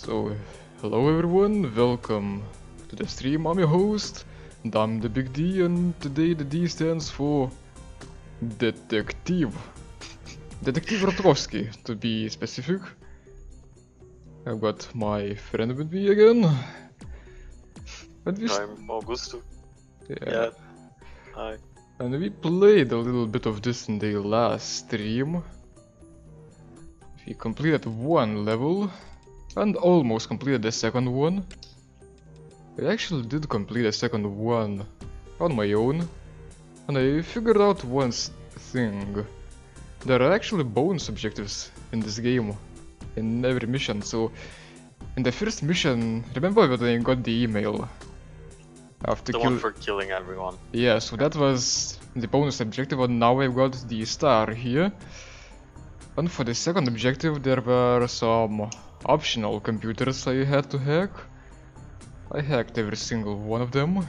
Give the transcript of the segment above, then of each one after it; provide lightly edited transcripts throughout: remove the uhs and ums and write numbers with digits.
So, hello everyone, welcome to the stream. I'm your host, and I'm the Big D, and today the D stands for Detektyw. Detektyw Rutkowski, to be specific. I've got my friend with me again. And I'm Augusto. yeah. Hi. And we played a little bit of this in the last stream. We completed one level. And almost completed the second one. I actually did complete the second one on my own. And I figured out one thing. There are actually bonus objectives in this game. In every mission. So in the first mission, remember when I got the email? After The one for killing everyone. Yeah, so that was the bonus objective, and now I've got the star here. And for the second objective there were some optional computers I had to hack. I hacked every single one of them.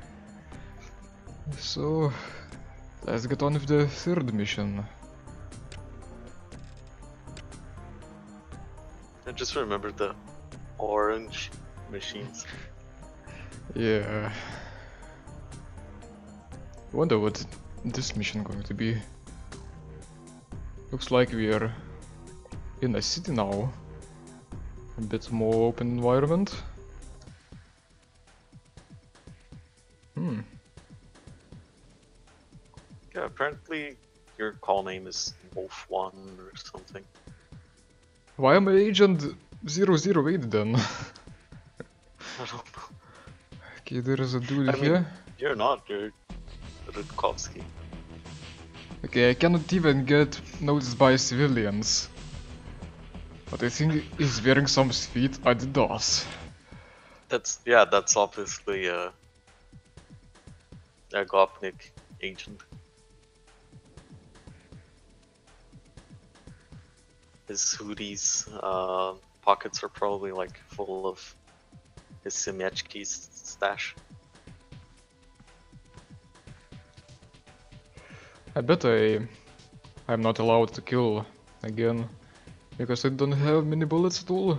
So let's get on with the third mission. I just remembered the orange machines. Yeah. Wonder what this mission going to be. Looks like we are in a city now. A bit more open environment. Yeah, apparently your call name is Wolf1 or something. Why am I Agent 008 then? I don't know. Okay, there is a dude I here. mean, you're not, you're Rutkowski. Okay, I cannot even get noticed by civilians. But I think he's wearing some sweet Adidas. That's obviously a Gopnik agent. His hoodies pockets are probably like full of his Simiechki's stash. I bet I'm not allowed to kill again, because I don't have many bullets at all.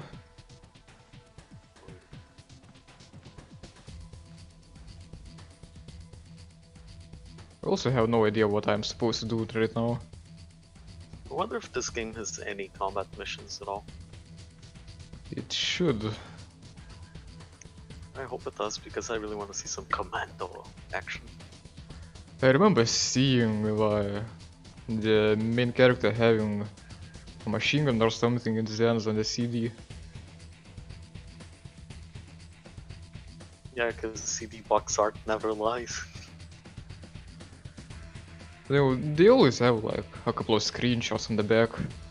I also have no idea what I'm supposed to do right now. I wonder if this game has any combat missions at all. It should. I hope it does, because I really want to see some commando action. I remember seeing the main character having a machine gun or something in his hands on the CD. Yeah, because CD box art never lies. They always have like a couple of screenshots on the back.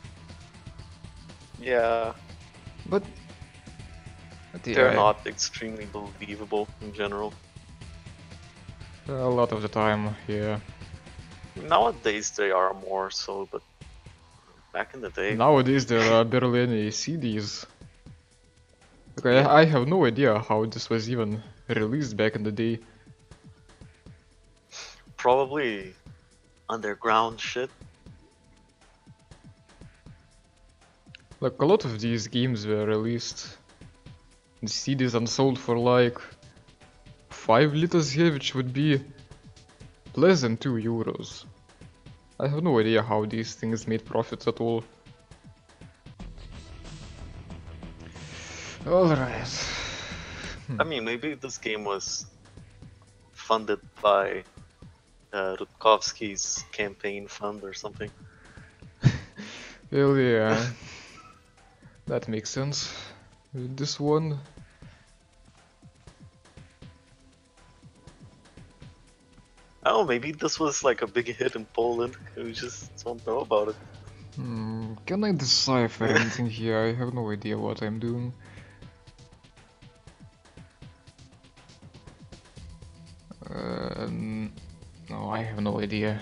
Yeah, But they're yeah, not extremely believable in general. a lot of the time, yeah. Nowadays they are more so, but back in the day... Nowadays there are barely any CDs. Okay, Yeah. I have no idea how this was even released back in the day. Probably underground shit. Like a lot of these games were released. The CDs unsold for like 5 liters here, which would be less than 2 euros. I have no idea how these things made profits at all. Alright. I mean, maybe this game was funded by Rutkowski's campaign fund or something. Well, yeah. That makes sense. With this one. Oh, maybe this was like a big hit in Poland. We just don't know about it. Can I decipher anything here? I have no idea what I'm doing. No, I have no idea.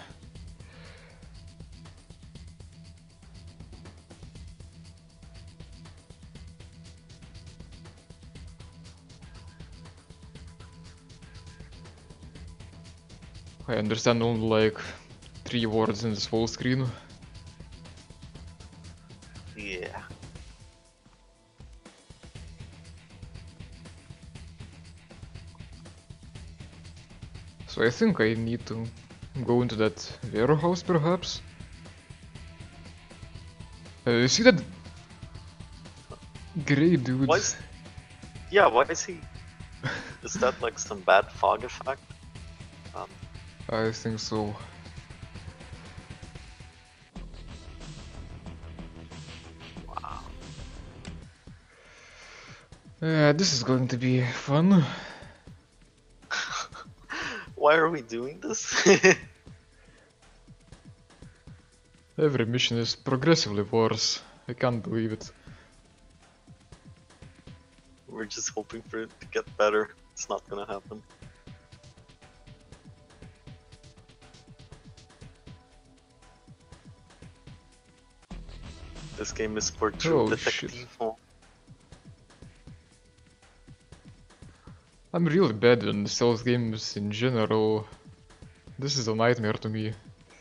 I understand only like 3 words in this full screen. Yeah. So I think I need to go into that warehouse perhaps. You see that grey dude? Why is... Yeah, why is he... Is that like some bad fog effect? I think so. Wow. This is going to be fun. Why are we doing this? Every mission is progressively worse. I can't believe it. We're just hoping for it to get better. It's not gonna happen. This game is for true Detektyw. I'm really bad on stealth games in general. This is a nightmare to me.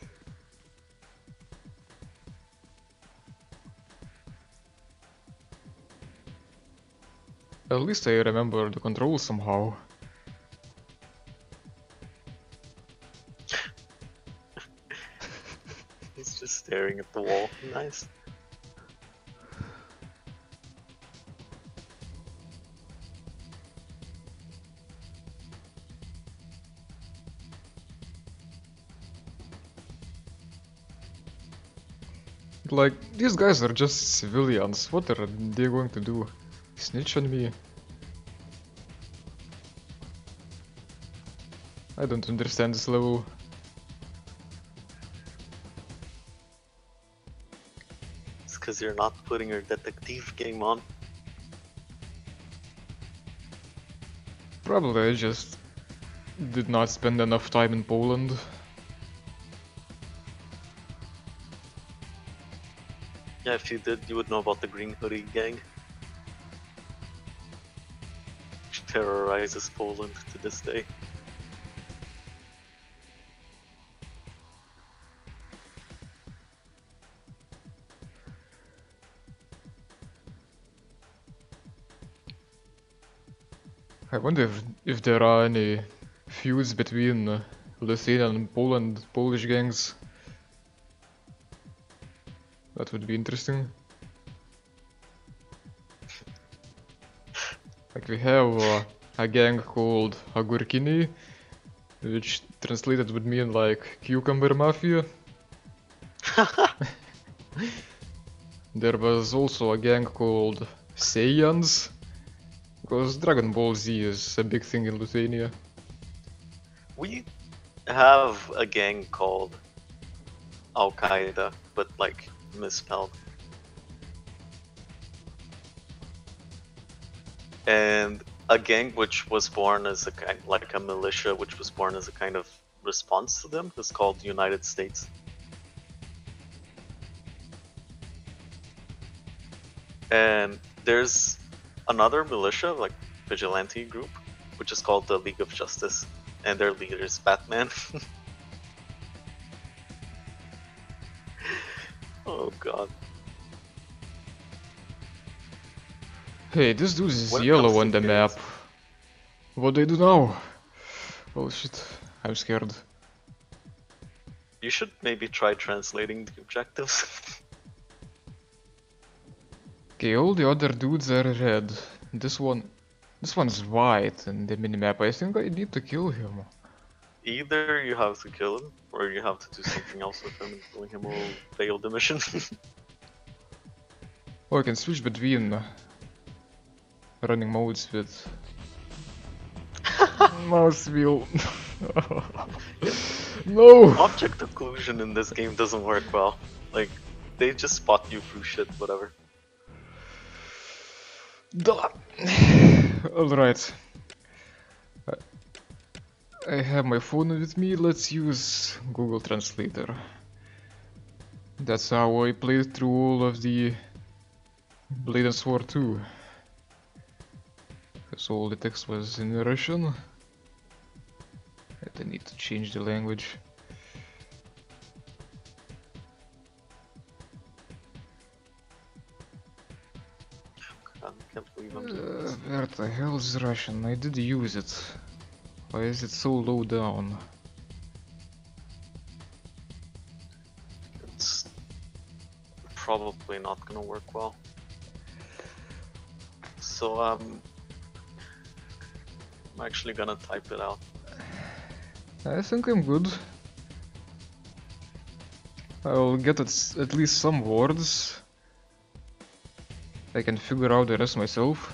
At least I remember the controls somehow. He's just staring at the wall. Nice. Like, these guys are just civilians. What are they going to do? Snitch on me? I don't understand this level. It's because you're not putting your Detektyw game on. Probably I just did not spend enough time in Poland. Yeah, if you did, you would know about the Green Hoodie gang. Which terrorizes Poland to this day. I wonder if there are any feuds between Lithuanian and Polish gangs. That would be interesting. Like we have a gang called Agurkini, which translated would mean like cucumber mafia. There was also a gang called Saiyans, because Dragon Ball Z is a big thing in Lithuania. We have a gang called Al Qaeda, but like misspelled. And a gang which was born as a kind, like a militia, which was born as a kind of response to them, is called United States. And there's another militia, like vigilante group, which is called the League of Justice, and their leader is Batman. Oh god. Hey, this dude is When it yellow comes to on the gangs- map. What do I do now? Oh shit, I'm scared. You should maybe try translating the objectives. Okay, all the other dudes are red. This one's white in the minimap. I think I need to kill him. Either you have to kill him, or you have to do something else with him, and killing him will fail the mission. Oh, I can switch between running modes with mouse wheel. No! Object occlusion in this game doesn't work well. Like, they just spot you through shit, whatever. Alright. I have my phone with me, let's use Google Translator. That's how I played through all of the Blade and Sword 2. Because all the text was in Russian. I need to change the language. God, I can't believe I'm doing this. Where the hell is Russian? I did use it. Why is it so low down? It's probably not gonna work well. So I'm actually gonna type it out. I think I'm good. I'll get at least some words. I can figure out the rest myself.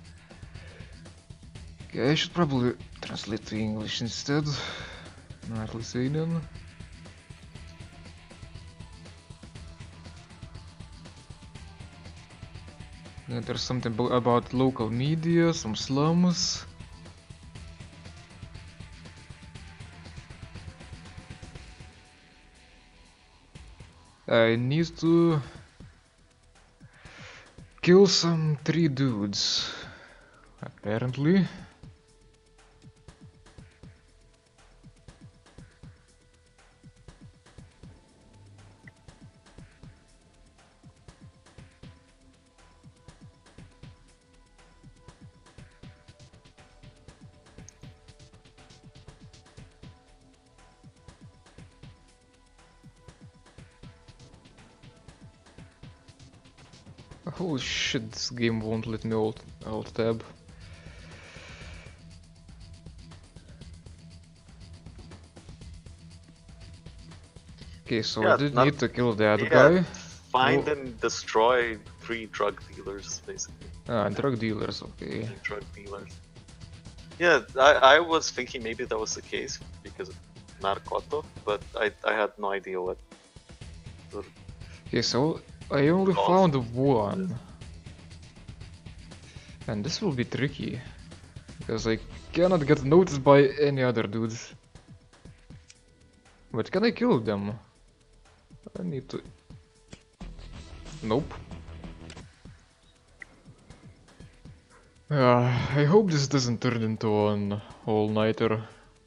Okay, I should probably translate to English instead. Not Lithuanian. Yeah, there's something about local media, some slums. I need to kill some 3 dudes, apparently. Holy shit, this game won't let me alt tab. Okay, so Yeah, I did need to kill that yeah, guy. find and destroy 3 drug dealers, basically. Ah, drug dealers, okay. Drug dealers. Yeah, I was thinking maybe that was the case because of Narcoto, but I had no idea what. Okay, so I only found one. And this will be tricky. Because I cannot get noticed by any other dudes. But can I kill them? I need to... Nope. I hope this doesn't turn into an all-nighter.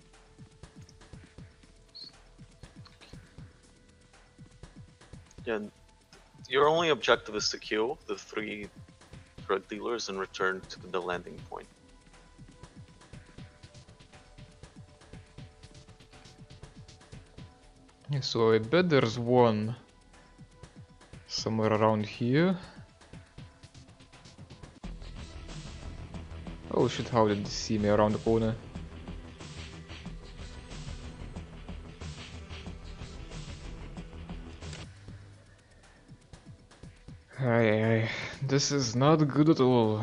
Yeah, your only objective is to kill the 3 drug dealers and return to the landing point. Yeah, so I bet there's one somewhere around here. Oh shit, how did they see me around the corner? Aye, this is not good at all.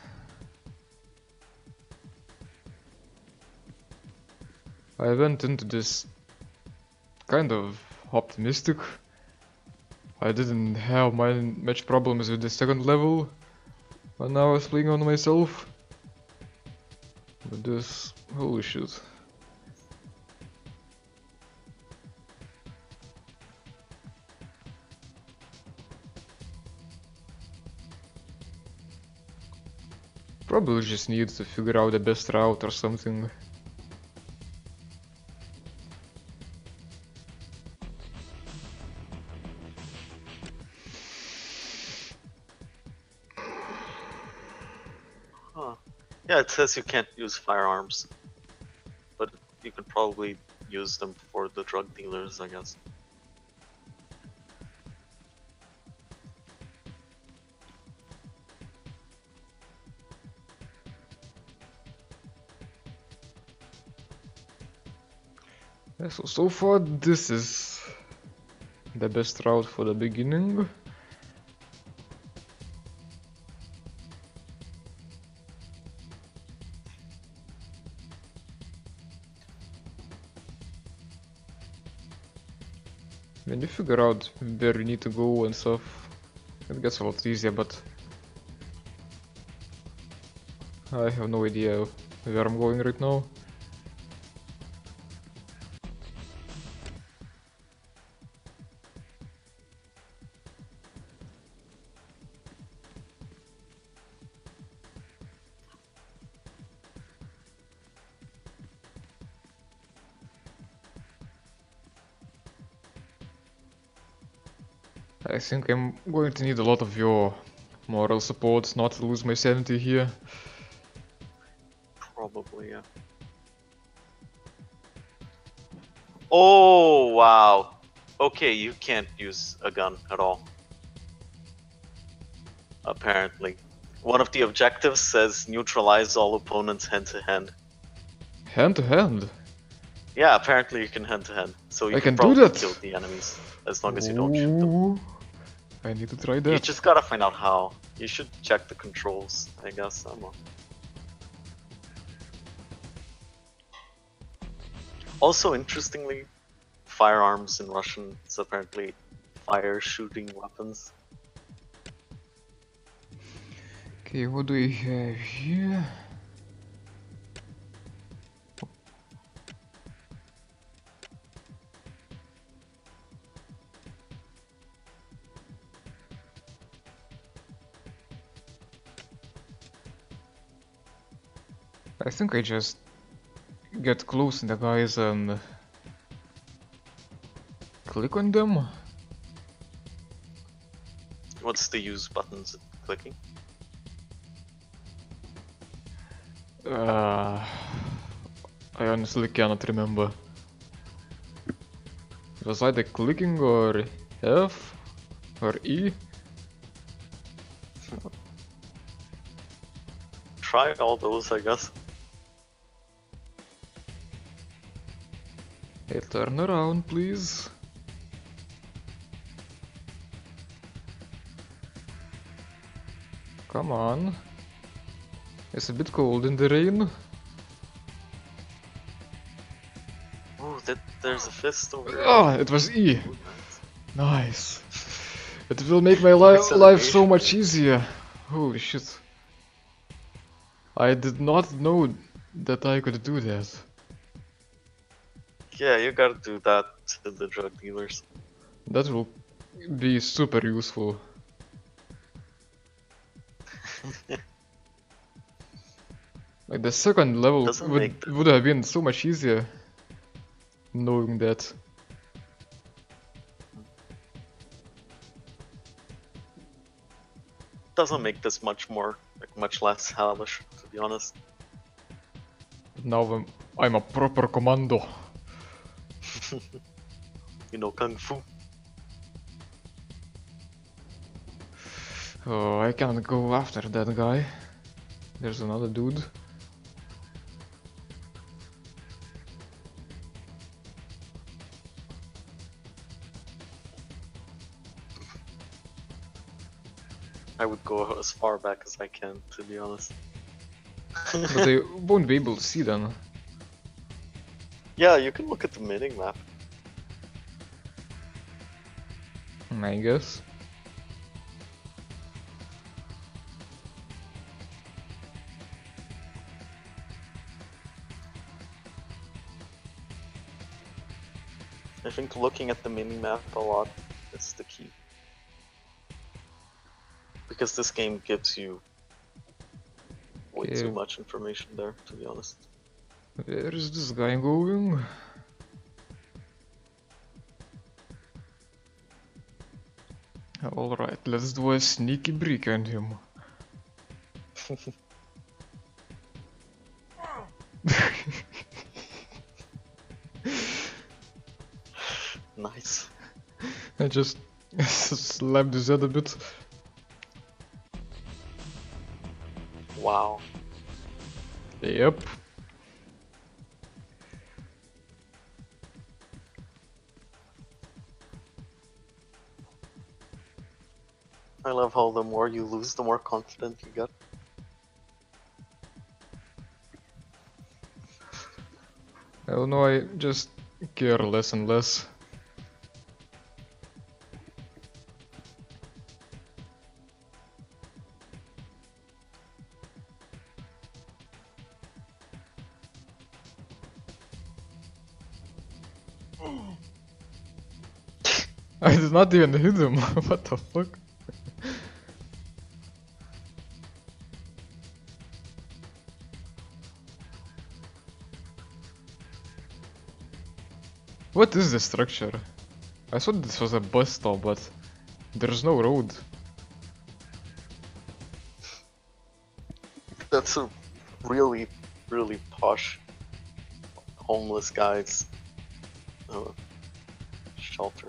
I went into this kind of optimistic. I didn't have much problems with the second level when I was playing on myself. But this, holy shit. Probably just need to figure out the best route or something. Huh. Yeah, it says you can't use firearms, but you could probably use them for the drug dealers, I guess. Yeah, so far this is the best route for the beginning. When you figure out where you need to go and stuff, it gets a lot easier, but I have no idea where I'm going right now. I think I'm going to need a lot of your moral support not to lose my sanity here. Probably, yeah. Oh, wow. Okay, you can't use a gun at all. Apparently. One of the objectives says neutralize all opponents hand to hand. Hand to hand? Yeah, apparently you can hand to hand. So you I can can do probably that! kill the enemies as long as you don't shoot them. Ooh, I need to try You that. just gotta find out how. You should check the controls, I guess. I don't know. Also, interestingly, firearms in Russian is apparently fire shooting weapons. Okay, what do we have here? I think I just get close to the guys and click on them. What's the use buttons clicking? I honestly cannot remember. It was either clicking or F or E. Try all those, I guess. Hey, turn around, please. Come on. It's a bit cold in the rain. Oh, there's a fist over there. Ah, it was E. Nice. It will make my Nice life so animation. much easier. Holy shit. I did not know that I could do that. Yeah, you gotta do that to the drug dealers. That will be super useful. Like the second level Doesn't make would have been so much easier knowing that. this much more, like much less hellish, to be honest. Now I'm a proper commando. You know, kung fu. Oh, I can't go after that guy. There's another dude. I would go as far back as I can, to be honest. But they won't be able to see them. Yeah, you can look at the mini map. I guess. I think looking at the mini map a lot is the key. Because this game gives you way too much information there, to be honest. Where is this guy going? Alright, let's do a sneaky break on him. Nice. I just slapped his head a bit. Wow. Yep. I love how the more you lose, the more confident you get. I don't know, I just care less and less. I did not even hit him. What the fuck? What is this structure? I thought this was a bus stop, but there's no road. That's a really, really posh homeless guy's shelter.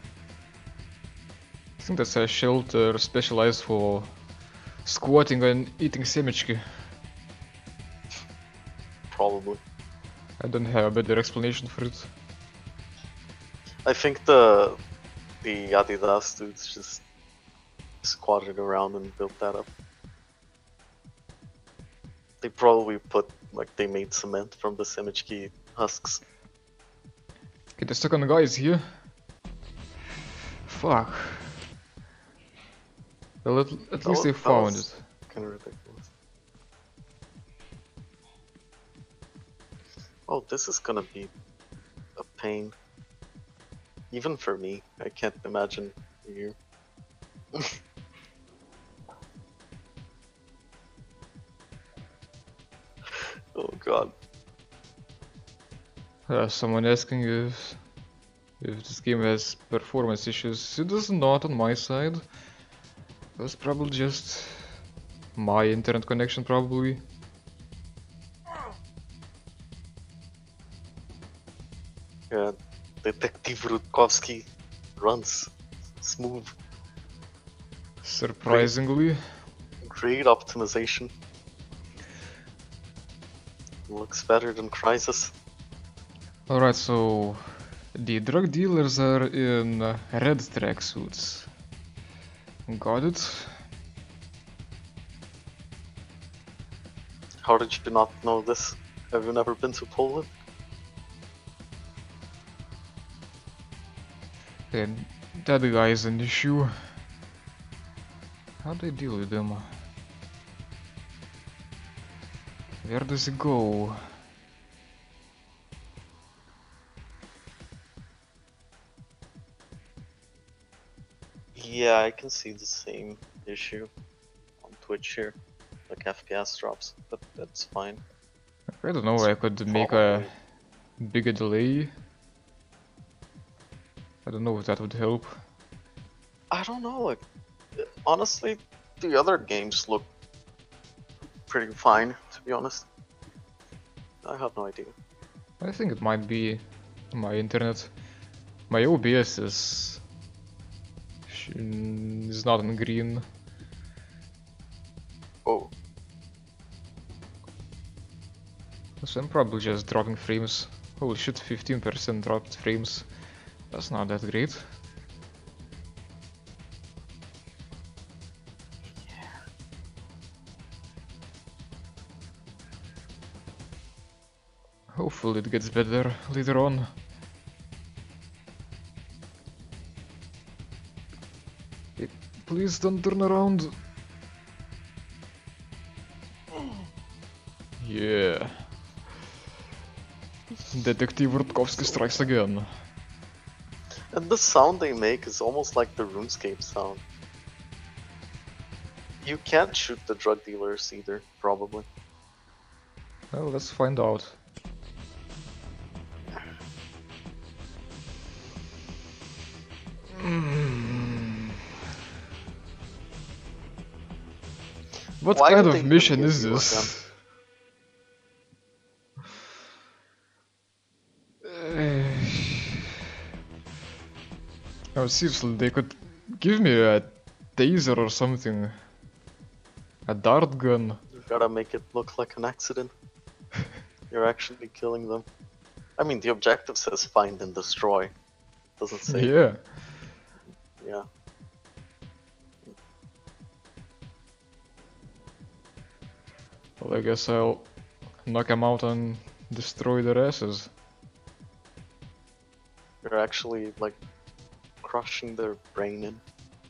I think that's a shelter specialized for squatting and eating semichki. Probably. I don't have a better explanation for it. I think the Adidas dudes just squatted around and built that up. They probably they made cement from the semichki husks. Okay, the second guy is here. Fuck. Well, at least they found it. Kinda ridiculous. Oh, this is gonna be a pain. Even for me, I can't imagine you. Oh god. Someone asking if this game has performance issues. It does not on my side. That's probably just my internet connection, probably. Yeah, Detektyw Rutkowski runs smooth. Surprisingly. Great optimization. Looks better than Crysis. Alright, so the drug dealers are in red tracksuits. Got it. How did you not know this? Have you never been to Poland? And that guy is an issue. How do I deal with him? Where does he go? Yeah, I can see the same issue on Twitch here. Like FPS drops, but that's fine. I don't know, I could make a bigger delay. I don't know if that would help. I don't know, like, honestly, the other games look pretty fine, to be honest. I have no idea. I think it might be my internet. My OBS is not in green. Oh. So I'm probably just dropping frames. Holy shit, 15% dropped frames. That's not that great. Hopefully it gets better later on. Please don't turn around. Yeah. Detektyw Rutkowski strikes again. And the sound they make is almost like the RuneScape sound. You can't shoot the drug dealers either, probably. Well, let's find out. What Why kind would of they even mission give is you a this? Oh, seriously, they could give me a taser or something. A dart gun. You gotta make it look like an accident. You're actually killing them. I mean, the objective says find and destroy. Doesn't say. Yeah. Yeah. Well, I guess I'll knock them out and destroy their asses. You're actually, like, crushing their brain in.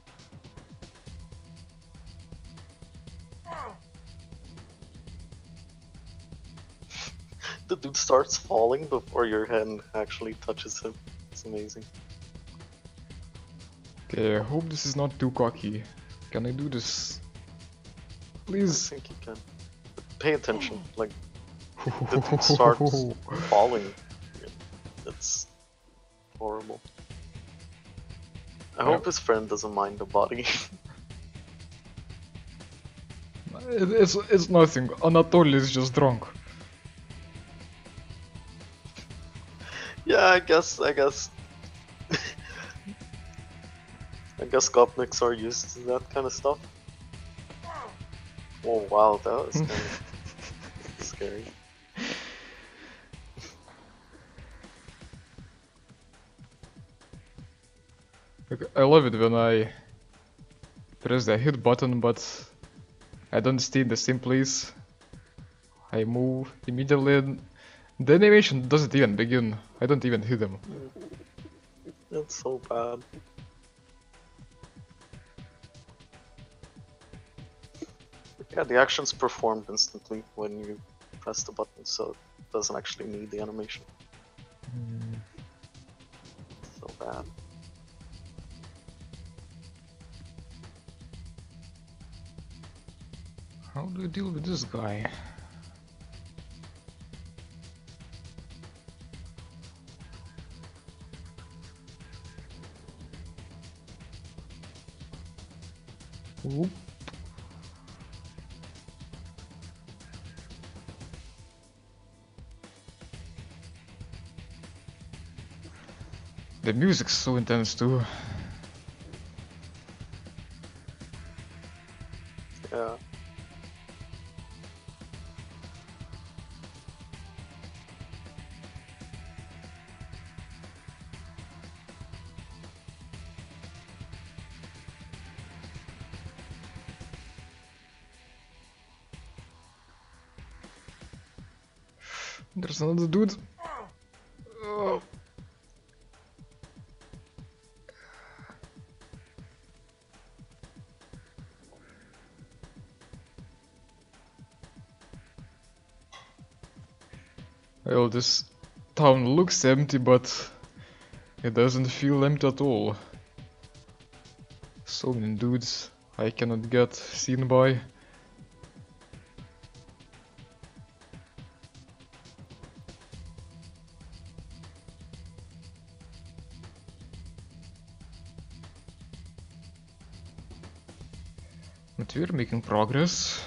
The dude starts falling before your hand actually touches him. It's amazing. Okay, I hope this is not too cocky. Can I do this? Please. I think you can. But pay attention, like, the dude starts falling. It's horrible. I hope his friend doesn't mind the body. It's nothing. Anatoly is just drunk. Yeah, I guess. I guess Gopniks are used to that kind of stuff. Oh wow, that was kind of scary. I love it when I press the hit button, but I don't stay in the same place. I move immediately and the animation doesn't even begin. I don't even hit him. That's so bad. Yeah, the action's performed instantly when you press the button, so it doesn't actually need the animation. So bad. How do you deal with this guy? Whoop. The music's so intense too. Yeah. There's another dude. Oh. Well, this town looks empty, but it doesn't feel empty at all. So many dudes I cannot get seen by. But we're making progress.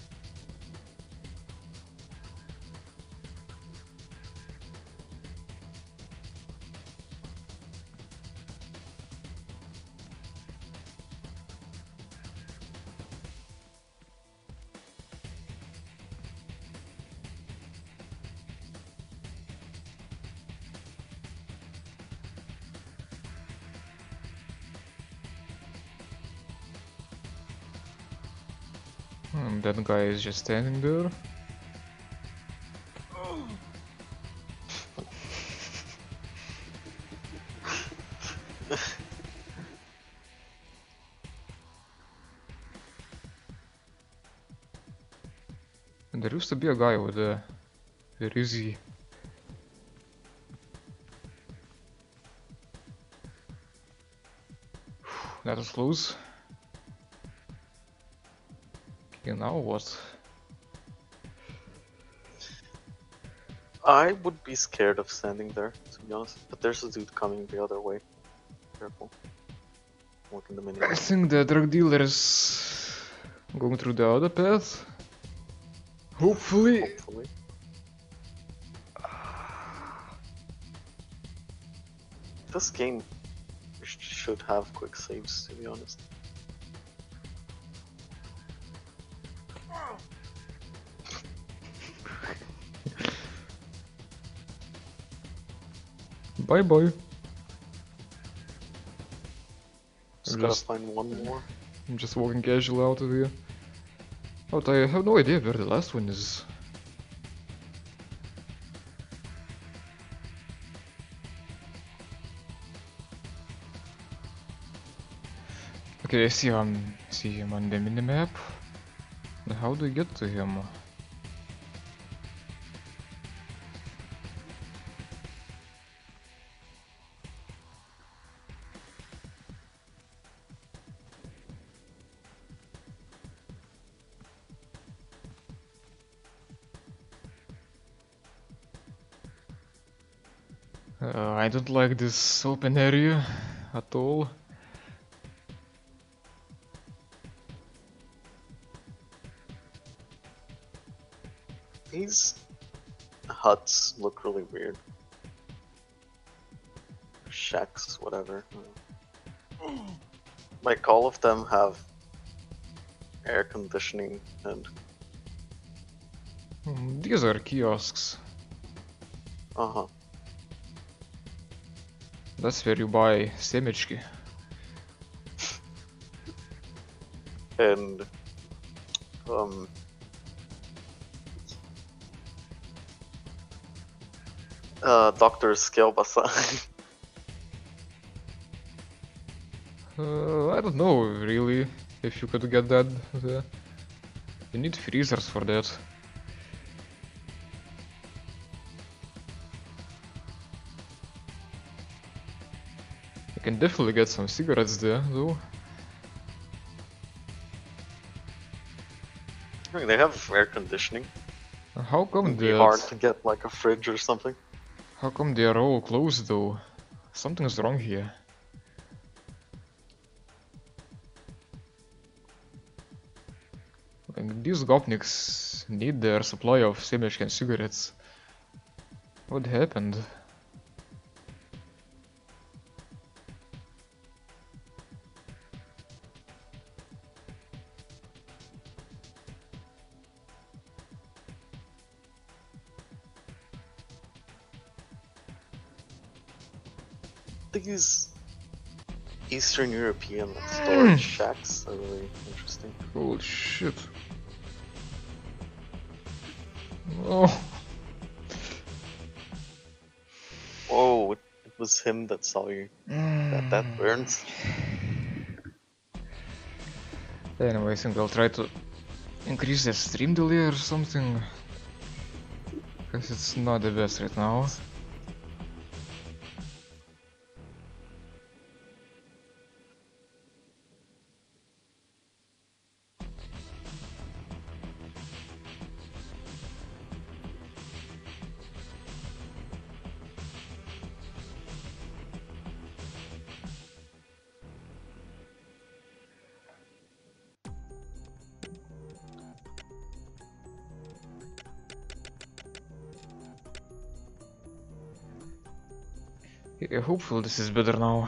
That guy is just standing there. And there used to be a guy with a... Where is he? That was close. Okay, now what? I would be scared of standing there, to be honest. But there's a dude coming the other way. Careful. Look in the mini. I think the drug dealer is going through the other path. Hopefully. Hopefully. This game should have quick saves, to be honest. Bye bye. Just gotta find one more. I'm just walking casually out of here. But I have no idea where the last one is. Okay, I see him on the minimap. But how do I get to him? I don't like this open area at all. These huts look really weird. shacks, whatever. Like all of them have air conditioning and These are kiosks. That's where you buy семечки. and Doctor's kielbasa. I don't know really if you could get that there. You need freezers for that. You can definitely get some cigarettes there though. I mean, they have air conditioning. How come It'd be hard to get like a fridge or something. How come they are all closed though? Something's wrong here. Like, these gopniks need their supply of semeshki and cigarettes. What happened? These Eastern European storage shacks are really interesting. Holy shit. Oh. Oh, it was him that saw you. That burns. Anyway, I think I'll try to increase the stream delay or something. Because it's not the best right now. Yeah, hopefully this is better now.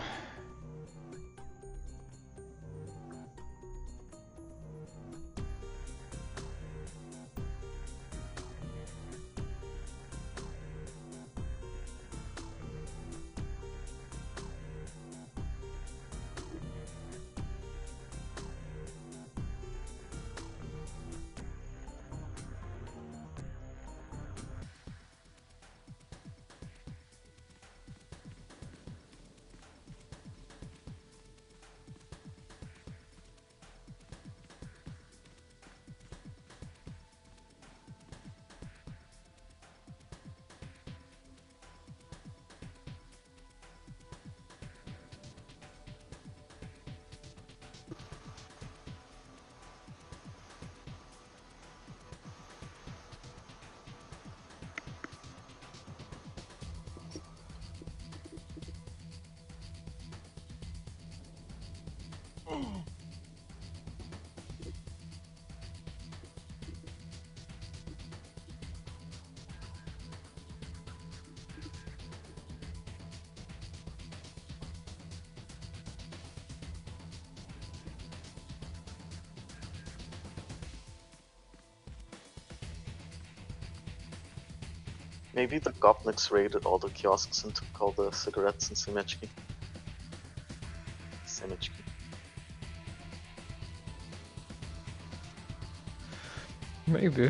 Maybe the Gopniks raided all the kiosks and took all the cigarettes and semechki. Maybe.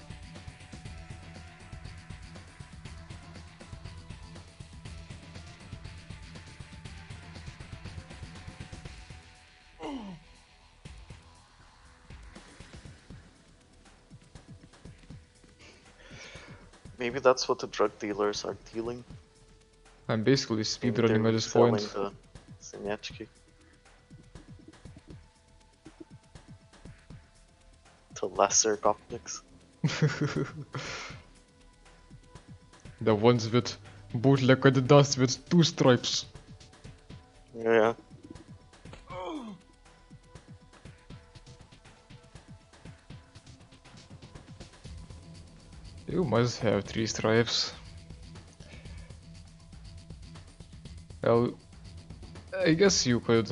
Maybe that's what the drug dealers are dealing. I'm basically Maybe speedrunning they're at this point. selling the semechki to lesser Gopniks. The ones with bootleg Adidas with 2 stripes. Yeah. You must have 3 stripes. Well, I guess you could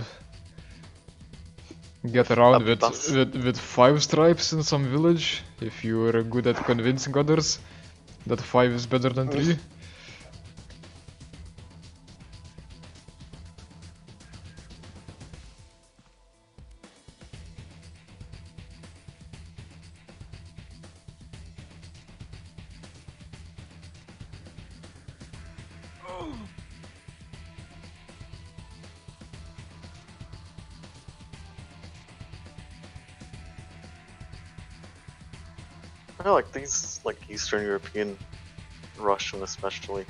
get around with 5 stripes in some village if you were good at convincing others that 5 is better than 3. I like these, like Eastern European, Russian especially,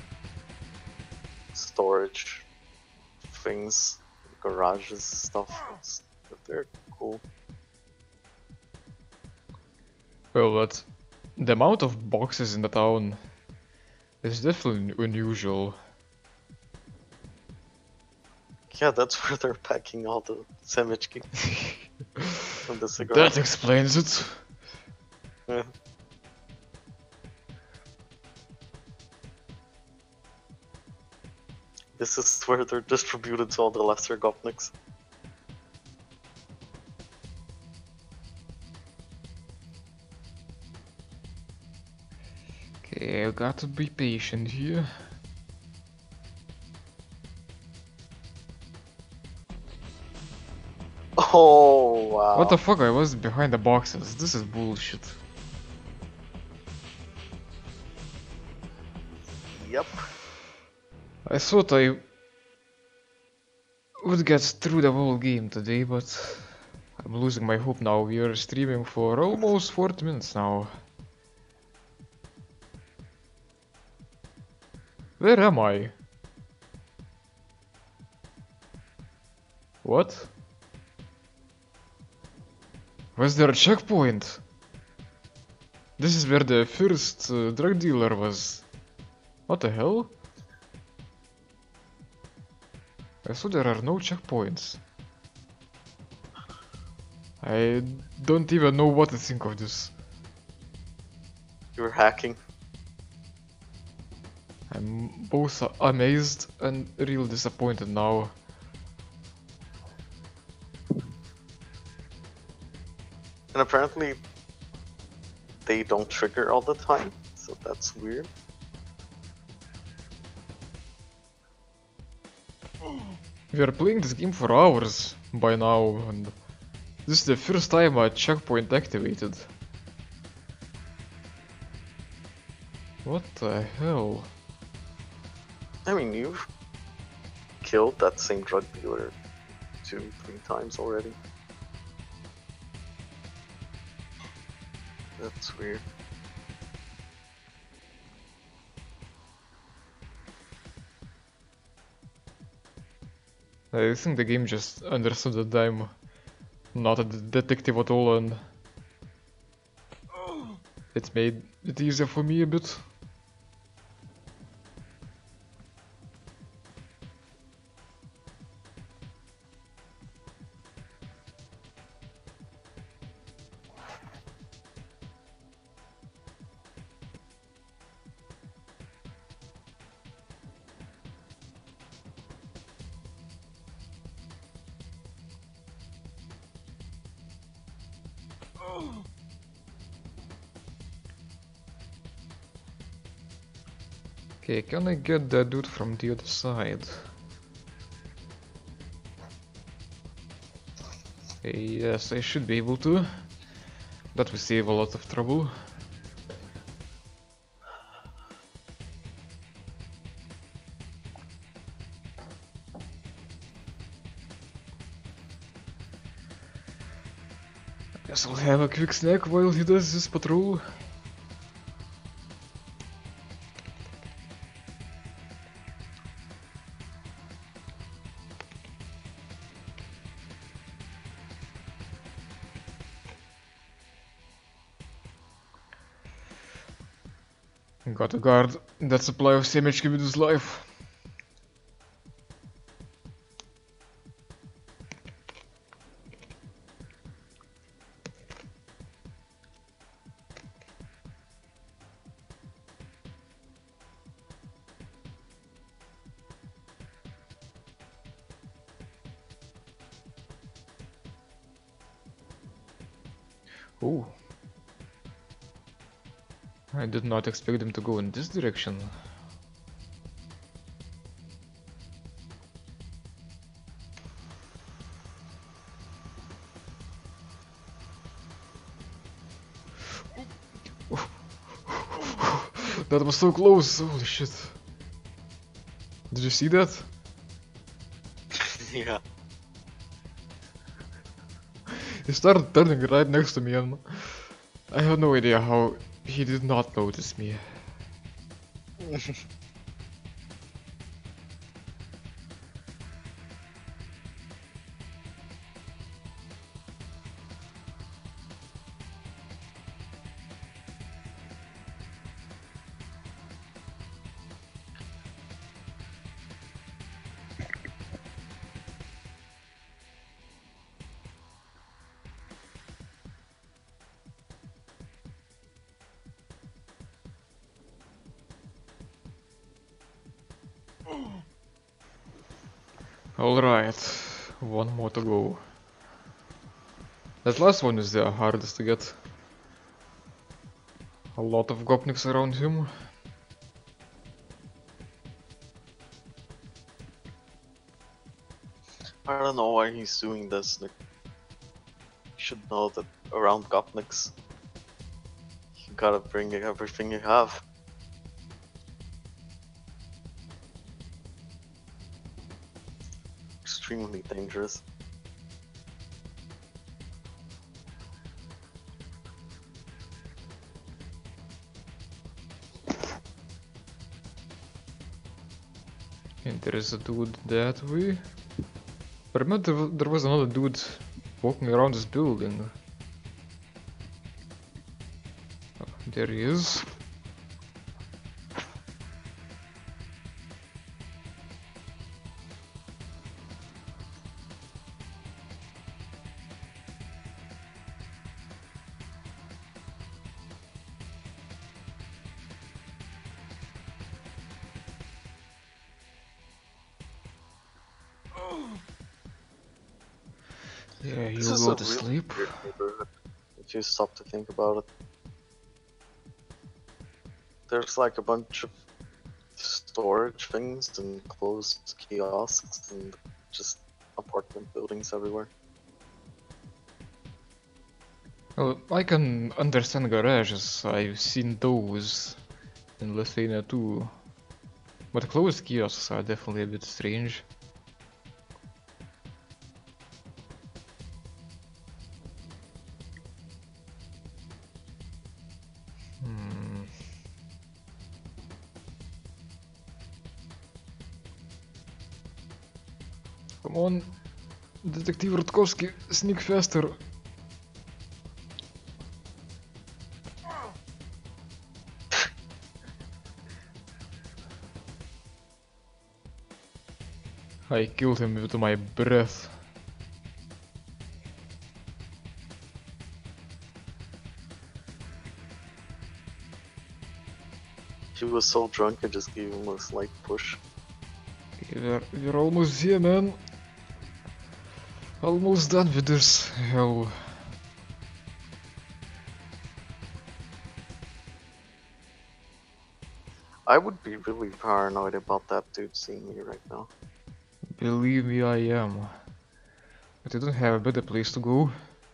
storage things, garages, stuff. They're cool. Well, but the amount of boxes in the town is definitely unusual. Yeah, that's where they're packing all the semichki and the cigars. That explains it. Yeah. This is where they're distributed to all the lesser gopniks. Okay, I gotta be patient here. Oh wow! What the fuck? I was behind the boxes. This is bullshit. Yep. I thought I would get through the whole game today, but I'm losing my hope now. We are streaming for almost 40 minutes now. Where am I? What? Was there a checkpoint? This is where the first drug dealer was. What the hell? I thought there are no checkpoints. I don't even know what to think of this. You're hacking. I'm both amazed and real disappointed now. And apparently they don't trigger all the time, so that's weird. We are playing this game for hours by now, and this is the first time a checkpoint activated. What the hell? I mean, you've killed that same drug dealer 2-3 times already. That's weird. I think the game just understood that I'm not a detective at all, and it made it easier for me a bit. Okay, can I get that dude from the other side? Okay, yes, I should be able to. That will save a lot of trouble. Guess I'll have a quick snack while he does this patrol. Gotta guard that supply of CMHQ with his life. Oh. I did not expect them to go in this direction. That was so close, holy shit. Did you see that? Yeah. He started turning right next to me and I have no idea how he did not notice me. Alright, one more to go. That last one is the hardest to get. A lot of gopniks around him. I don't know why he's doing this. Like, you should know that around Gopniks, you gotta bring everything you have. Extremely dangerous. And there is a dude that way. But I remember there was another dude walking around this building. Oh, there he is. Yeah, This you is go a to really sleep. weird neighborhood, if you stop to think about it. There's like a bunch of storage things and closed kiosks and just apartment buildings everywhere. Well, I can understand garages, I've seen those in Lithuania too. But closed kiosks are definitely a bit strange. Hmm. Come on, Detektyw Rutkowski, sneak faster. I killed him with my breath. He was so drunk I just gave him a slight push. We're almost here, man. Almost done with this hell. I would be really paranoid about that dude seeing me right now. Believe me, I am. But I don't have a better place to go.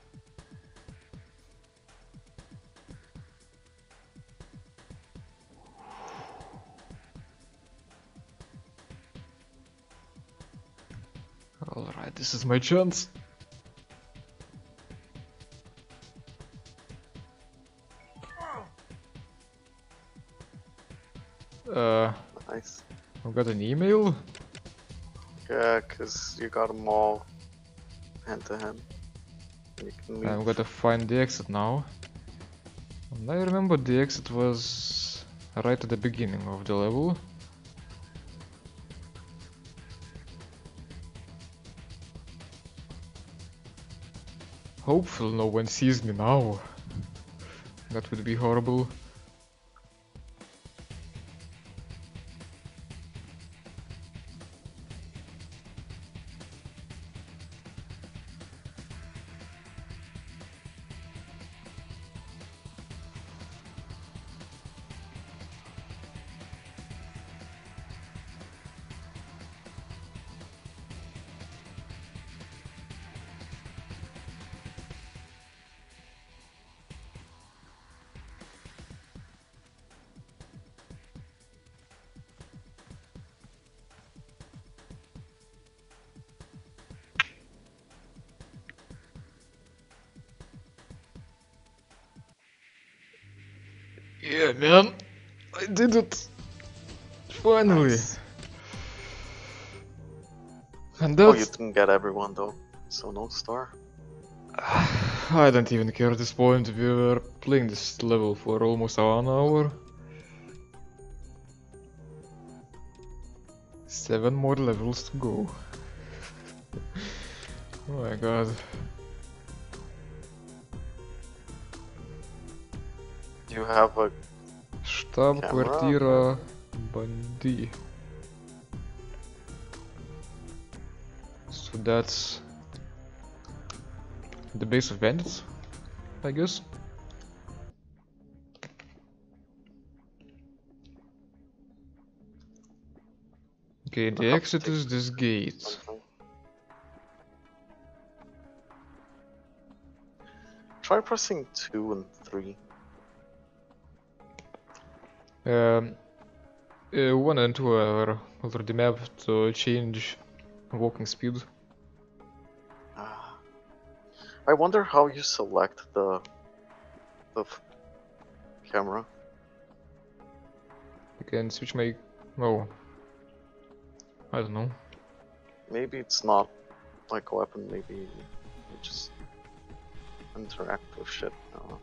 Alright, this is my chance. Nice. I've got an email. Yeah, cause you got them all hand to hand. You can leave. I've got to find the exit now. And I remember the exit was right at the beginning of the level. Hopefully no one sees me now. That would be horrible. Yeah, man, I did it! Finally! Nice. And Oh, you that's... didn't get everyone though, so no star. I don't even care at this point, we were playing this level for almost 1 hour. 7 more levels to go. Oh my god. Do you have a Штаб-квартира Банди. So that's the base of bandits, I guess. Okay, the exit is this gate. something? Try pressing 2 and 3. 1 and 2 are already mapped to change walking speed. I wonder how you select the camera. I can switch my... oh. I don't know. Maybe it's not like a weapon, maybe you just interact with shit. Oh,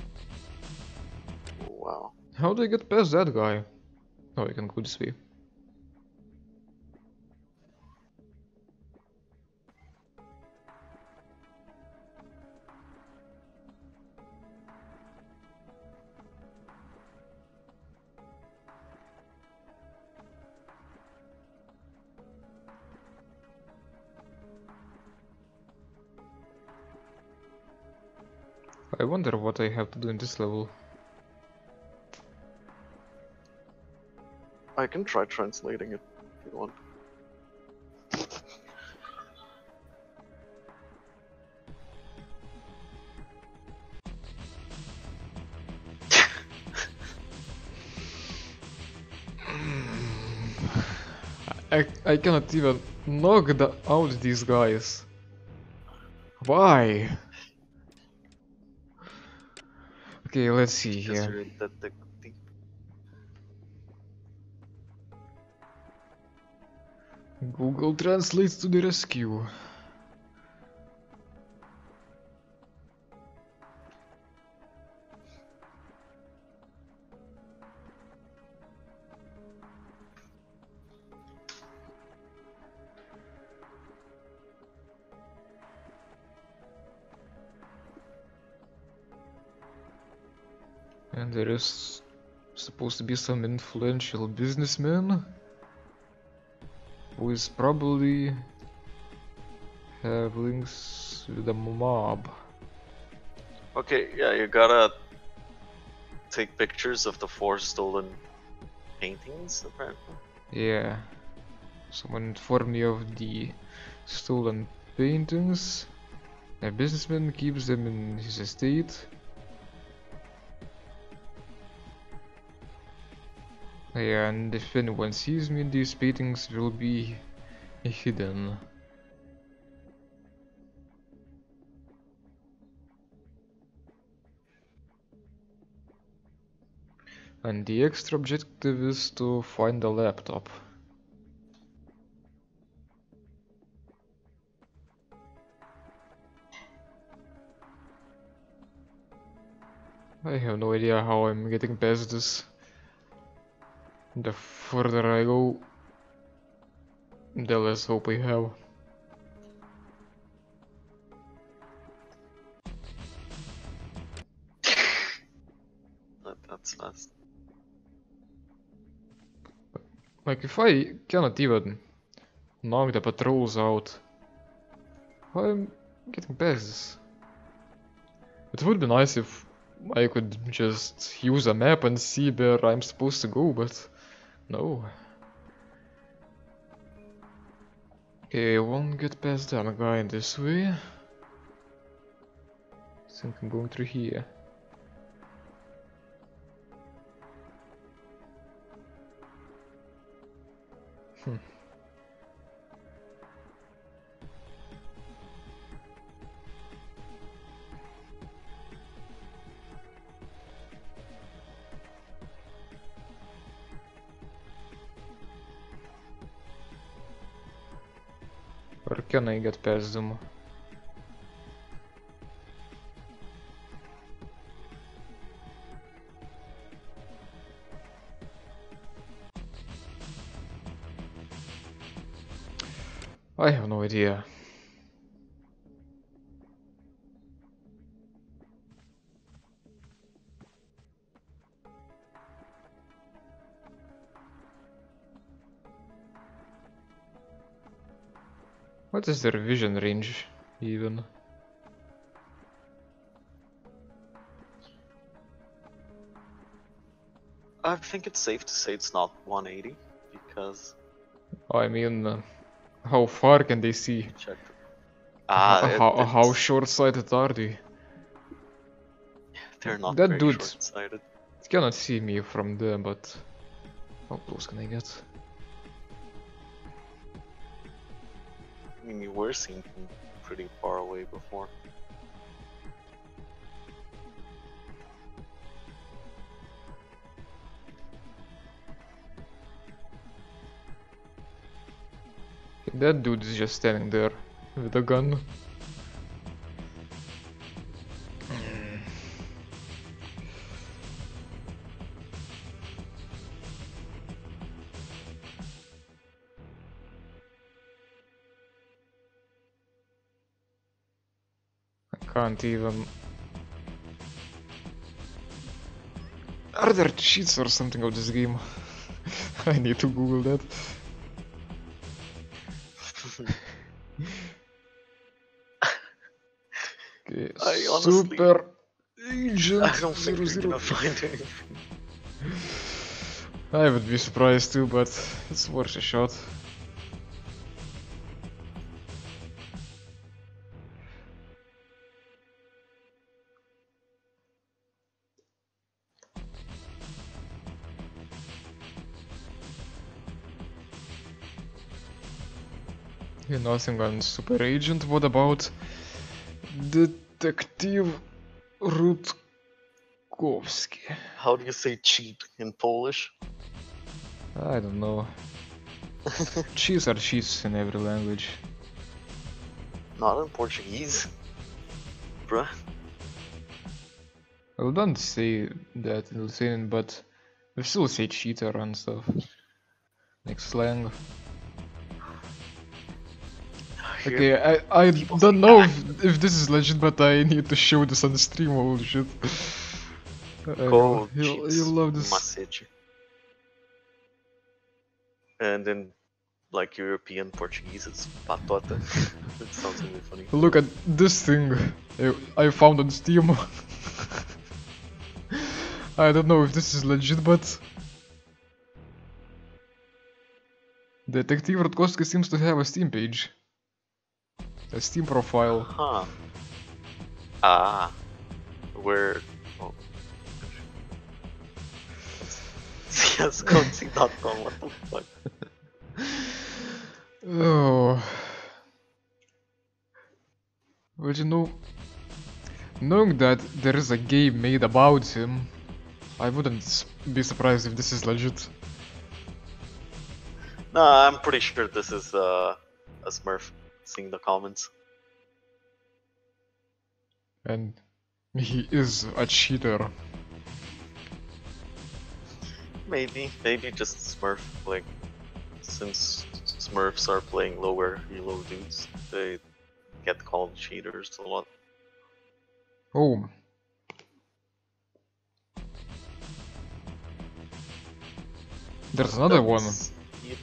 wow. How do I get past that guy? Oh, I can go this way. I wonder what I have to do in this level. I can try translating it if you want. I cannot even knock out these guys. Why? Okay, let's see Because here. you're a detective. Google translates to the rescue. And there is supposed to be some influential businessman who is probably have links with the mob. Okay, yeah, you gotta take pictures of the 4 stolen paintings, apparently. Yeah. Someone informed me of the stolen paintings. A businessman keeps them in his estate. Yeah, and if anyone sees me, these paintings will be hidden. And the extra objective is to find a laptop. I have no idea how I'm getting past this. The further I go, the less hope I have. That's fast. Like, if I cannot even knock the patrols out, how am I getting past this? It would be nice if I could just use a map and see where I'm supposed to go, but no. Okay, I won't get past that guy this way. I think I'm going through here. Or can I get past them? I have no idea. What is their vision range, even? I think it's safe to say it's not 180 because I mean, how far can they see? check. How short-sighted are they? They're not That very dude short-sighted. cannot see me from there, but how close can I get? I mean, you were seen from pretty far away before. That dude is just standing there with a gun. I can't even. Are there cheats or something of this game? I need to Google that. Okay, I honestly- Super Agent I don't think you're 00. gonna find anything. I would be surprised too, but it's worth a shot. Yeah, nothing on Super Agent. What about Detektyw Rutkowski? How do you say cheat in Polish? I don't know. Cheats are cheats in every language. Not in Portuguese. Bruh. Well, don't say that in Lithuanian, but we still say cheater and stuff. Like slang. Here, Okay, I people don't say know "Ah." if this is legit, but I need to show this on the stream. Holy shit. Go You'll love this. message. And in like European Portuguese, it's patota. It sounds really funny. Look at this thing I found on Steam. I don't know if this is legit, but Detektyw Rutkowski seems to have a Steam page. A Steam profile. Huh. Ah. Where... Oh. CSGoTC.com, what the fuck? Oh. Well, you know, knowing that there is a game made about him, I wouldn't be surprised if this is legit. Nah, I'm pretty sure this is a Smurf seeing the comments. And he is a cheater. Maybe just Smurf, like, since Smurfs are playing lower elo dudes, they get called cheaters a lot. Oh. There's another one. Yeah.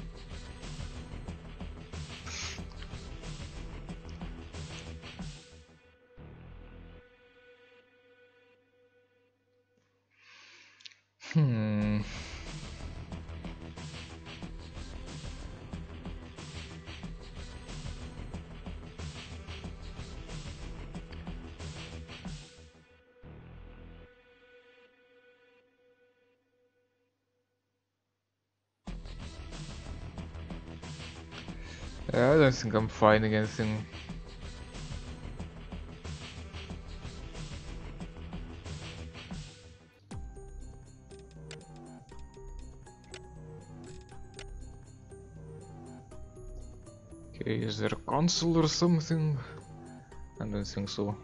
Hmm. I don't think I'm finding anything. Okay, is there a console or something? I don't think so.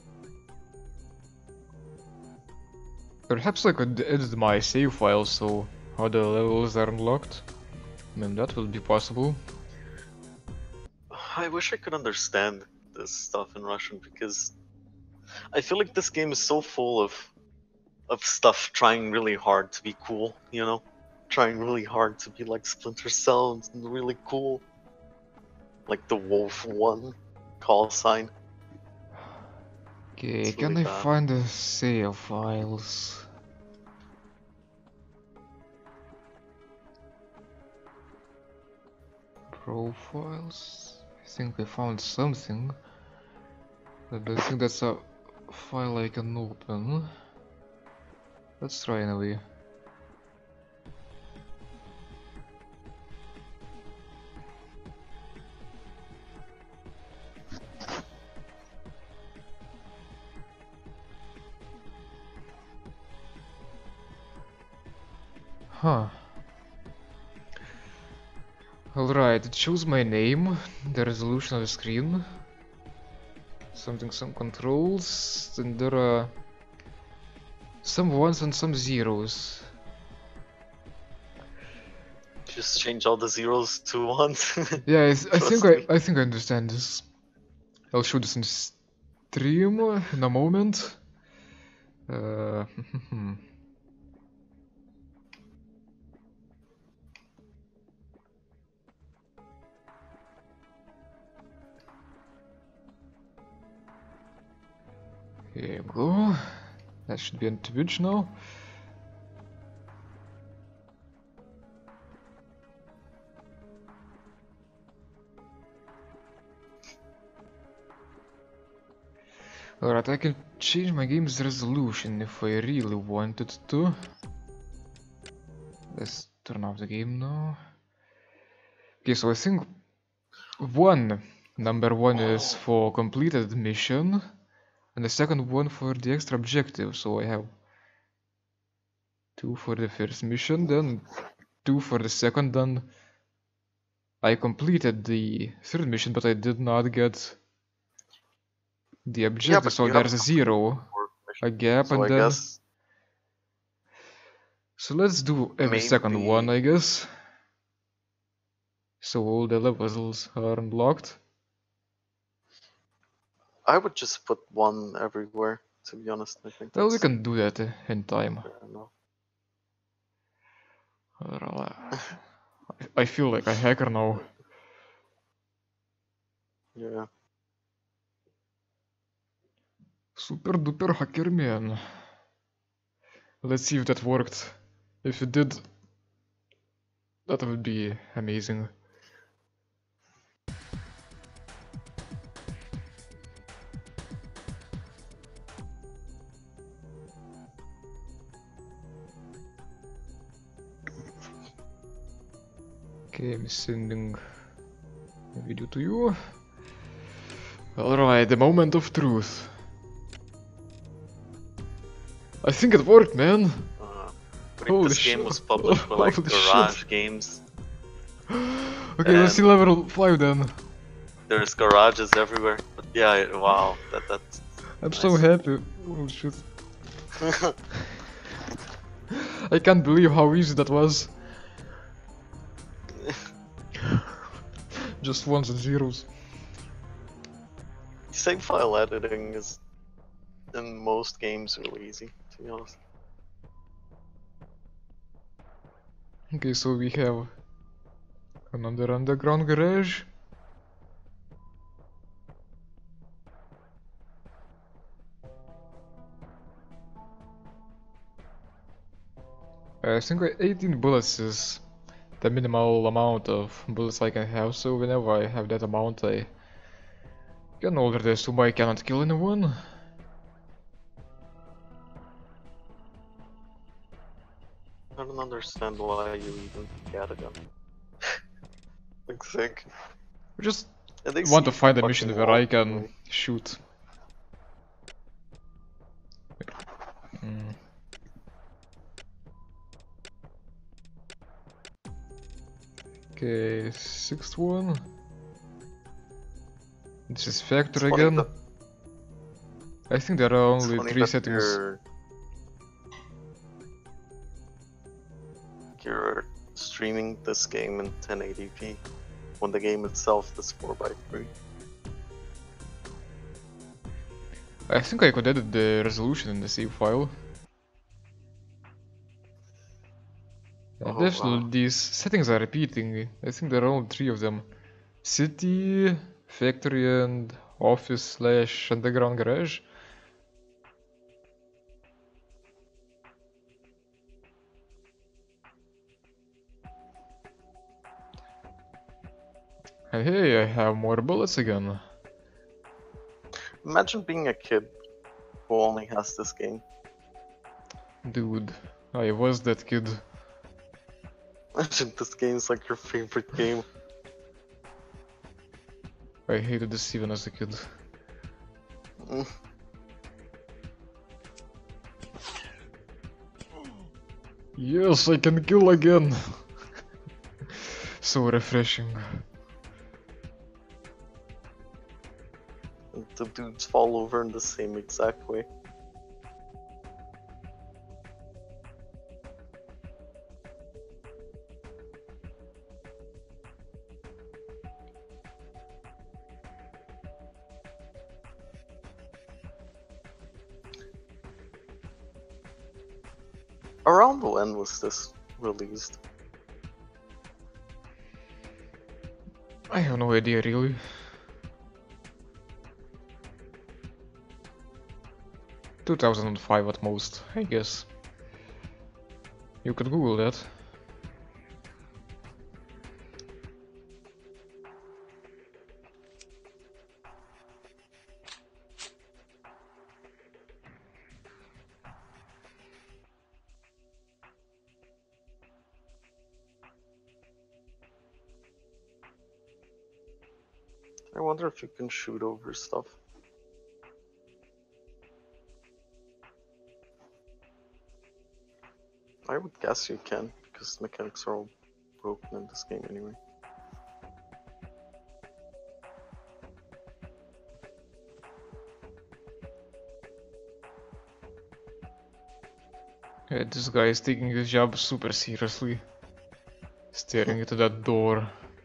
Perhaps I could edit my save file so other levels are unlocked. I mean, that will be possible. I wish I could understand this stuff in Russian because I feel like this game is so full of stuff trying really hard to be cool, you know? Trying really hard to be like Splinter Cell and really cool. Like the Wolf 1 call sign. Okay, It's can really I bad. find the save files? Profiles? I think I found something. But I think that's a file I can open. Let's try anyway. Huh. Alright, it shows my name, the resolution of the screen, some controls, and there are some ones and some zeros. Just change all the zeros to ones. Yeah, I Trust think me. I think I understand this. I'll show this in stream in a moment. Uh, Here we go. That should be on Twitch now. Alright, I can change my game's resolution if I really wanted to. Let's turn off the game now. Okay, so I think number one is for completed mission, and the second one for the extra objective. So I have 2 for the first mission, then 2 for the second, then I completed the third mission, but I did not get the Yeah, objective, but so you there's haven't a completed the 0, fourth a mission. gap, So and I then... guess So let's do every second one, maybe I guess. So all the levels are unlocked. I would just put one everywhere, to be honest. I think Well, we that's can do that in time. fair enough. I feel like a hacker now. Yeah. Super duper hacker man. Let's see if that worked. If it did, that would be amazing. Okay, I'm sending a video to you. Alright, the moment of truth. I think it worked, man. I think Holy this game shit. was published by like Holy Garage shit. Games. Okay, let's see And level 5 then. there's garages everywhere. But yeah, wow, that's I'm nice. so happy. Holy shit. I can't believe how easy that was. Just ones and zeros. Save file editing is in most games really easy, to be honest. Okay, so we have another underground garage. I think 18 bullets is the minimal amount of bullets I can have, so whenever I have that amount I can already assume I cannot kill anyone. I don't understand why you even get a gun. Like, sick. I just And they want to seem find a fucking mission where I can anyway. shoot. Okay, sixth one. This is factor It's funny again. that- I think there are only funny 3 that settings. You're streaming this game in 1080p when the game itself is 4:3. I think I could edit the resolution in the save file. And Oh, wow. these settings are repeating. I think there are only 3 of them. City, factory and office / underground garage. And hey, I have more bullets again. Imagine being a kid who only has this game. Dude, I was that kid. Imagine this game is like your favorite game. I hated this even as a kid. Mm. Yes, I can kill again! So refreshing. The dudes fall over in the same exact way. Around when was this released? I have no idea really. ...2005 at most, I guess. You could Google that. I wonder if you can shoot over stuff. I would guess you can, because the mechanics are all broken in this game anyway. Yeah, this guy is taking his job super seriously. Staring into that door.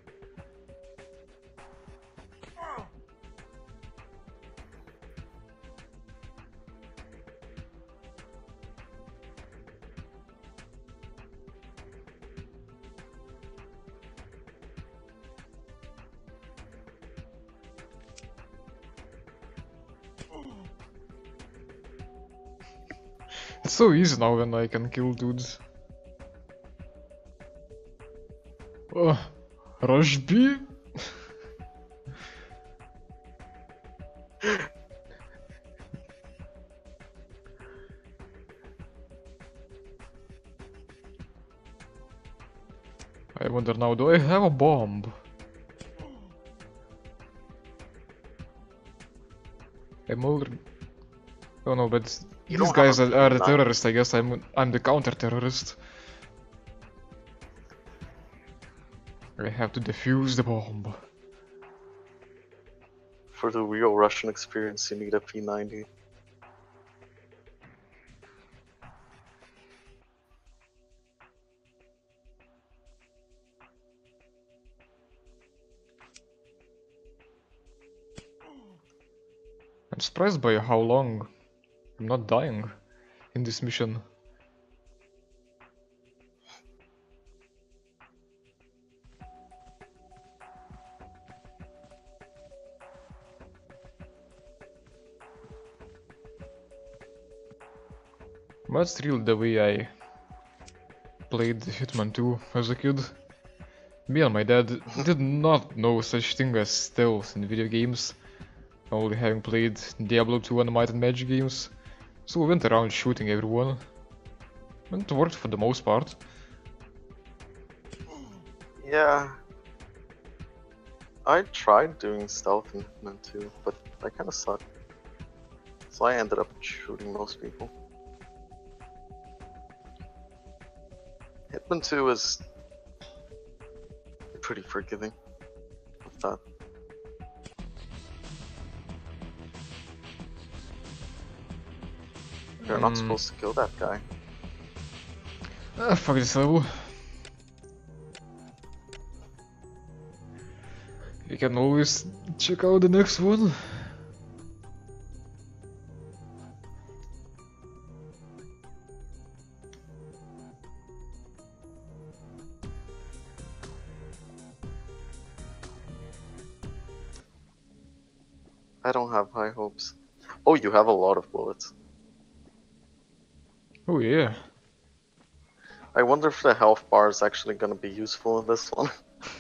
It's so easy now when I can kill dudes. Oh, Rush B? I wonder now, do I have a bomb? I'm already... Oh no, but You these don't have guys a are the P9. terrorists, I guess I'm the counter-terrorist. I have to defuse the bomb. For the real Russian experience, you need a P90. I'm surprised by how long I'm not dying in this mission. That's really the way I played Hitman 2 as a kid. Me and my dad did not know such thing as stealth in video games, only having played Diablo 2 and Might and Magic games, so we went around shooting everyone. And it worked for the most part. Yeah. I tried doing stealth in Hitman 2, but I kinda sucked. So I ended up shooting most people. Hitman 2 is pretty forgiving of that. You're not supposed to kill that guy. Fuck this level. We can always check out the next one. I don't have high hopes. Oh, you have a lot of bullets. Oh yeah. I wonder if the health bar is actually gonna be useful in this one.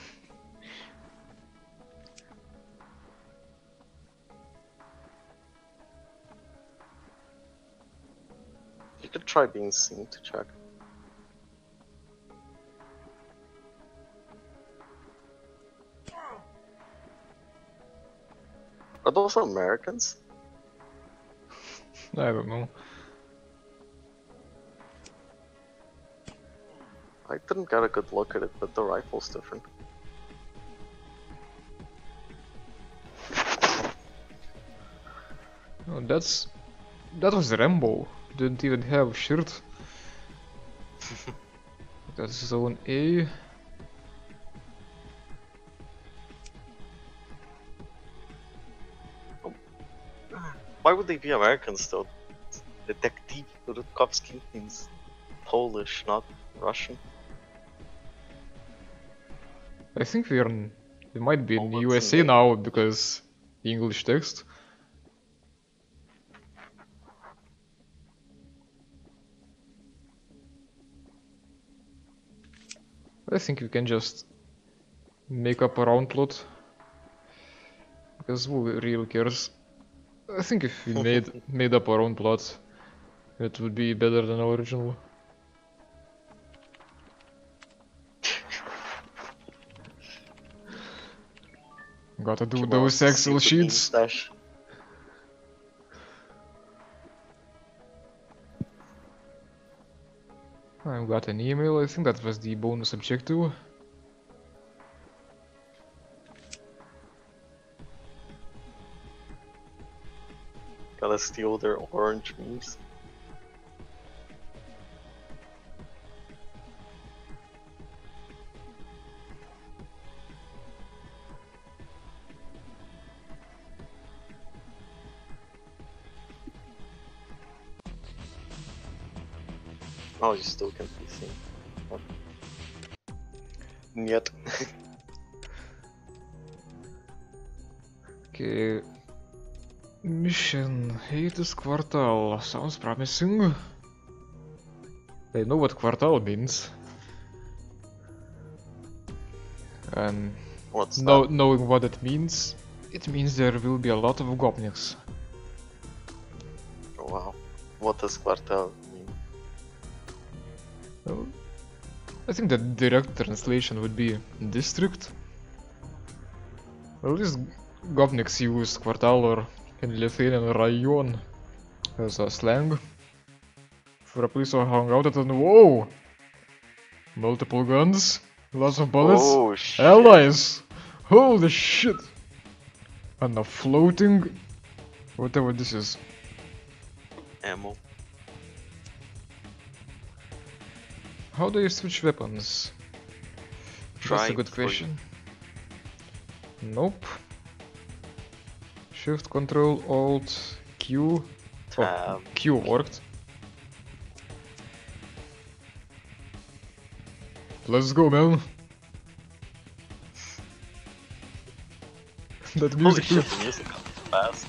You could try being seen to check. Are those Americans? I don't know. I didn't get a good look at it, but the rifle's different. Oh, that was Rambo. Didn't even have a shirt. That's zone A. Why would they be Americans though? Detektyw Rutkowski means Polish, not Russian. I think we might be in Oh, USA now because English text. I think we can just make up a round plot. Because who really cares? I think if we made up our own plot, it would be better than our original. Gotta do those Excel sheets. I got an email, I think that was the bonus objective. Gotta steal their orange memes. Oh, you still can't be seen. Oh. Yet. Okay. Mission Haters Quartal sounds promising. I know what quartal means. And What's that? knowing what it means there will be a lot of gopniks. Oh, wow. What does quartel mean? Well, I think the direct translation would be district. Well, at least gopniks use quartal or in Lithuanian rayon as a slang for a place who hung out at an whoa! Multiple guns, lots of bullets, Oh, shit. allies! Holy shit! And a floating whatever this is. Ammo. How do you switch weapons? That's a good question. Nope. Shift, Control, Alt, Q. Oh, Q worked. Let's go, man. That music Holy too. shit, the music comes fast.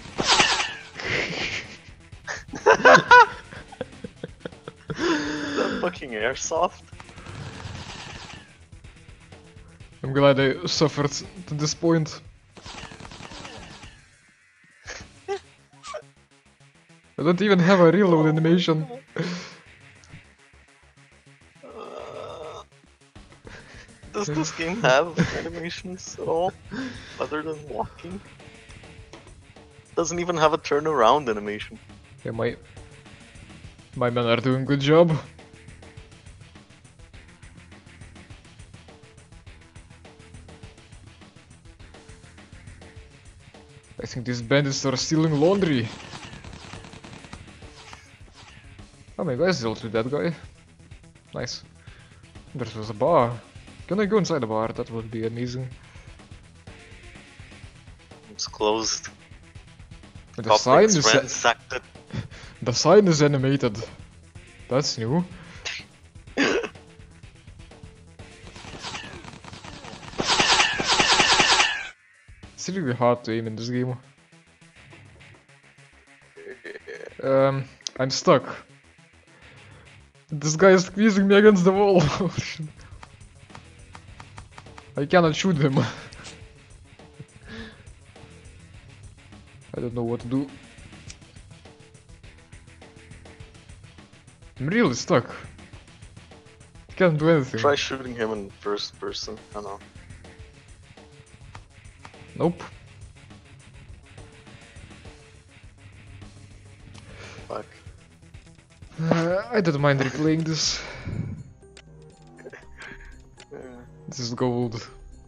Is that fucking airsoft? I'm glad I suffered to this point. I don't even have a reload animation. Does this game have animations at all? Other than walking? Doesn't even have a turnaround animation. Yeah, my men are doing good job. I think these bandits are stealing laundry. my guys dealt with that guy. Nice. There was a bar. Can I go inside the bar? That would be amazing. It's closed. The sign Goblins is ransacked it. the sign is animated. That's new. It's really hard to aim in this game. I'm stuck. This guy is squeezing me against the wall. I cannot shoot him. I don't know what to do. I'm really stuck. Can't do anything. Try shooting him in first person. I don't know. Nope. Fuck. I don't mind replaying this. This is gold.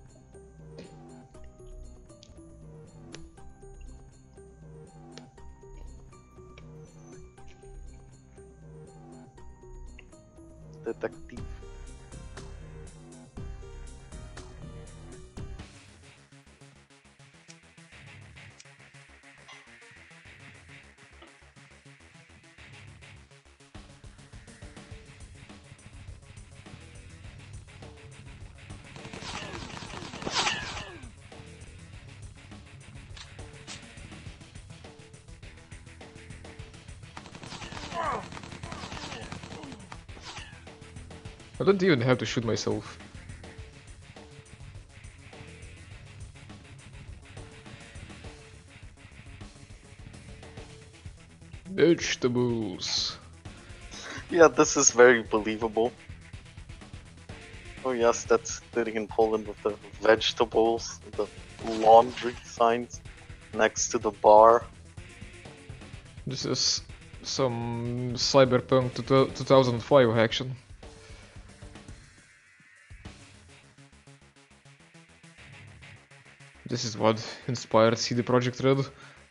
Detektyw. I don't even have to shoot myself. Vegetables. Yeah, this is very believable. Oh yes, that's sitting in Poland with the vegetables, the laundry signs next to the bar. This is some Cyberpunk 2005 action. This is what inspired CD Projekt Red.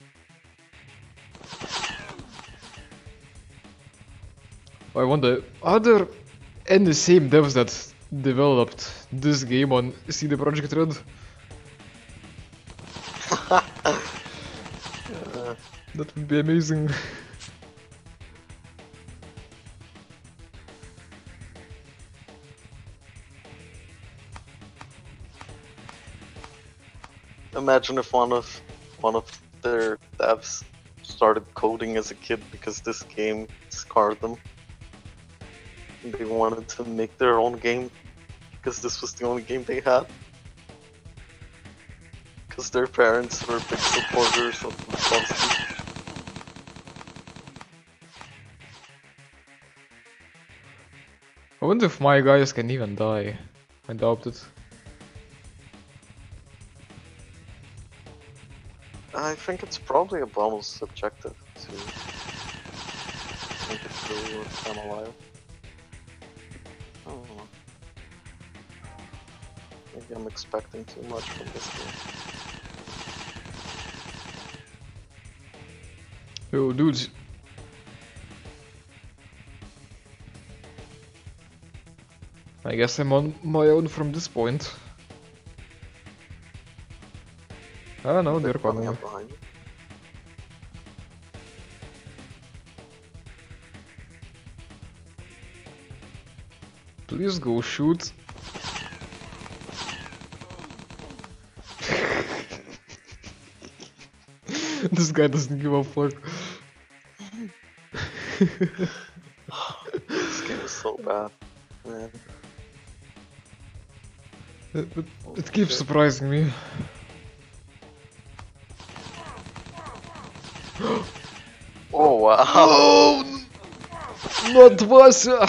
I wonder, are there any same devs that developed this game on CD Projekt Red? That would be amazing. Imagine if one of their devs started coding as a kid because this game scarred them. And they wanted to make their own game because this was the only game they had. Because their parents were big supporters of Rutkowski. I wonder if my guys can even die. I doubt it. I think it's probably a bonus subjective to think it's really worth them alive. I don't know. Maybe I'm expecting too much from this game. Yo, dudes. I guess I'm on my own from this point. Ah no, they're coming. up behind me. Please go shoot. This guy doesn't give a fuck. This game is so bad, man. It keeps surprising me. Oh wow! Oh, not Vasya!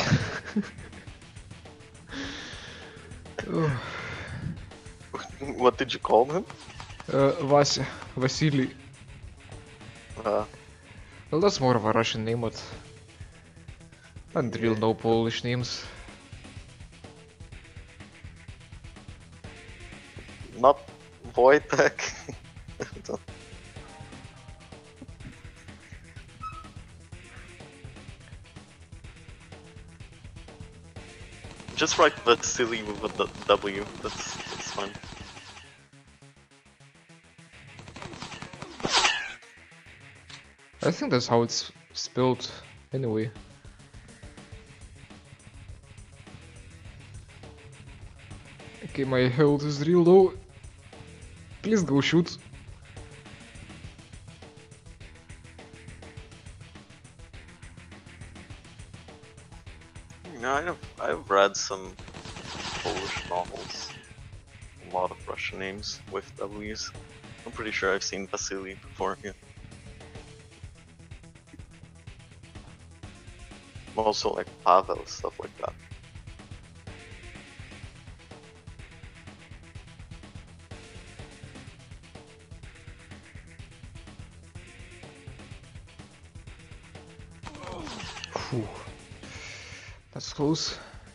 What did you call him? Vasya, Vasily. Uh, Well, that's more of a Russian name, but I don't really know Polish names. not Wojtek. Just write Vasily with a W. That's fine. I think that's how it's spelled anyway. Okay, my health is real low. Please go shoot. You know, I've read some Polish novels. A lot of Russian names with W's. I'm pretty sure I've seen Vasily before. Yeah. Also like Pavel, stuff like that. Phew. That's close.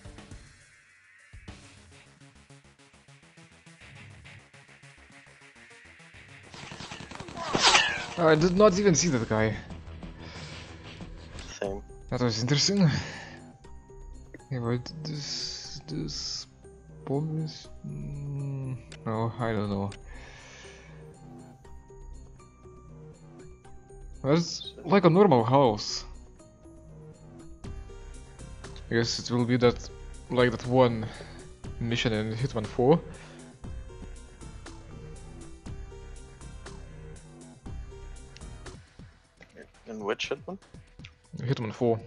I did not even see that guy. Same. That was interesting. Yeah, but this bomb is... no, I don't know. That's like a normal house. I guess it will be that, like that one mission in Hitman 4. In which Hitman? Hitman 4.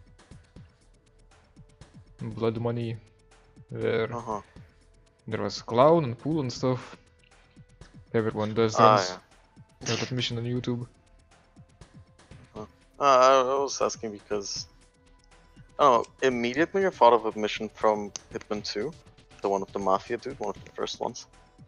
Blood Money. Where there was a clown and pool and stuff. Everyone does runs that mission on YouTube. I was asking because I don't know, immediately I thought of a mission from Hitman 2, the one with the Mafia dude, one of the first ones.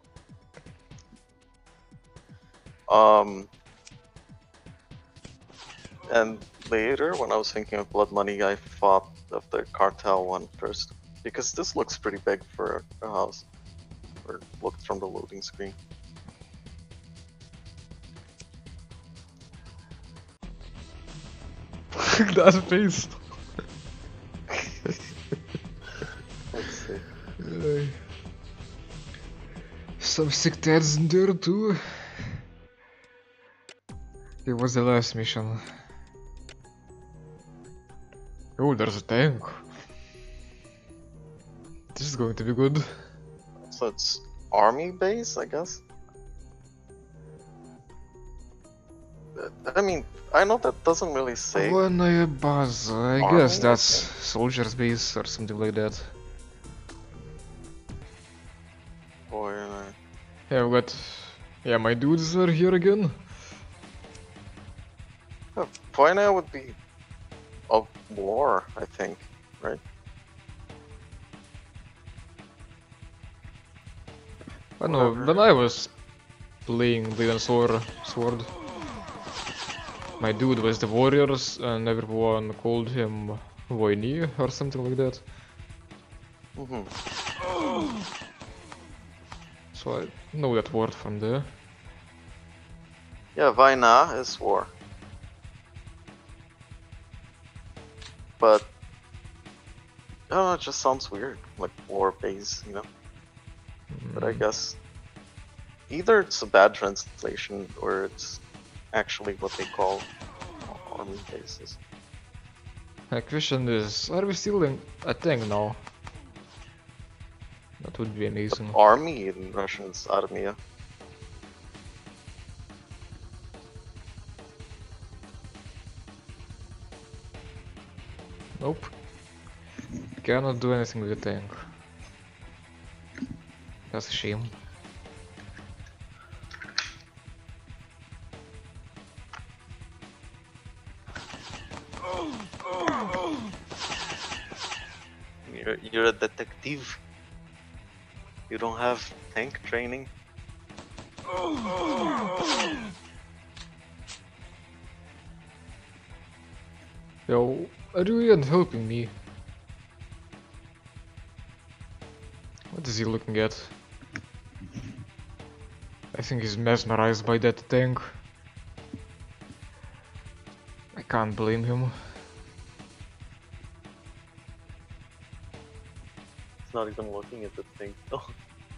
And later, when I was thinking of Blood Money, I thought of the Cartel one first, because this looks pretty big for a house, or looked from the loading screen. That face! Let's see. Some sick tads in there too. It was the last mission. Oh, there's a tank. This is going to be good. So it's army base, I guess? I mean, I know that doesn't really say. One buzz. I Army, guess that's I think. soldier's base or something like that. Boy, and I... Yeah, we got... yeah, my dudes are here again. Poina would be of war, I think, right? I know, Whatever. when I was playing Blade and Sword, my dude was the Warriors and everyone called him Voyni or something like that. So I know that word from there. Yeah, Vaina is war. But I don't know, it just sounds weird, like war base, you know? But I guess either it's a bad translation or it's actually what they call army bases. My question is, are we still in a tank now? That would be amazing. Army in Russian is armia. Nope. Cannot do anything with the tank. That's a shame. You're a detective. You don't have tank training. Yo, are you even helping me? What is he looking at? I think he's mesmerized by that tank. I can't blame him. not even looking at the thing. Oh.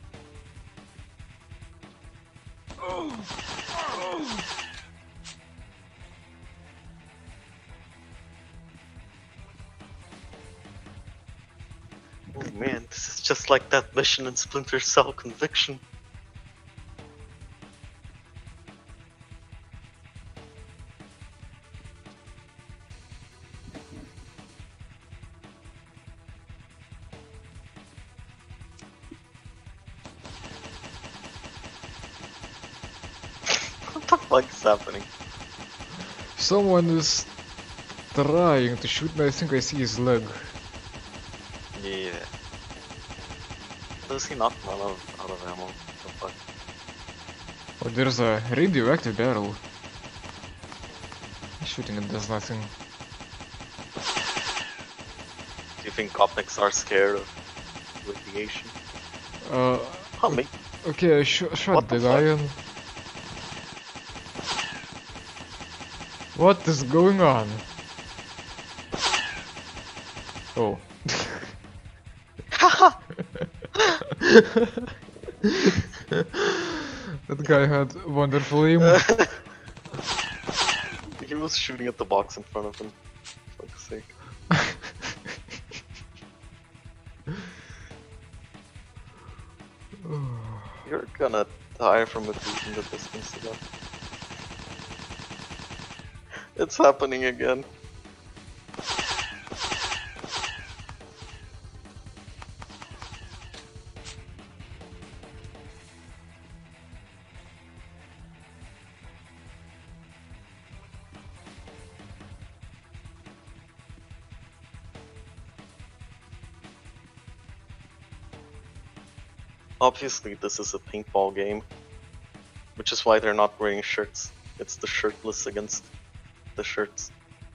Oh man, this is just like that mission in Splinter Cell Conviction. What the fuck is happening? Someone is trying to shoot me. I think I see his leg. Yeah. Does he not run out of ammo? What the fuck? Oh, there's a radioactive barrel. Shooting it does nothing. Do you think Gopniks are scared of radiation? Huh, mate. Okay, I shot What the the guy in. What is going on? Oh. That guy had wonderful aim. He was shooting at the box in front of him. For fuck's sake. You're gonna die from a beat in the distance again. It's happening again. Obviously, this is a paintball game, which is why they're not wearing shirts. It's the shirtless against the shirts.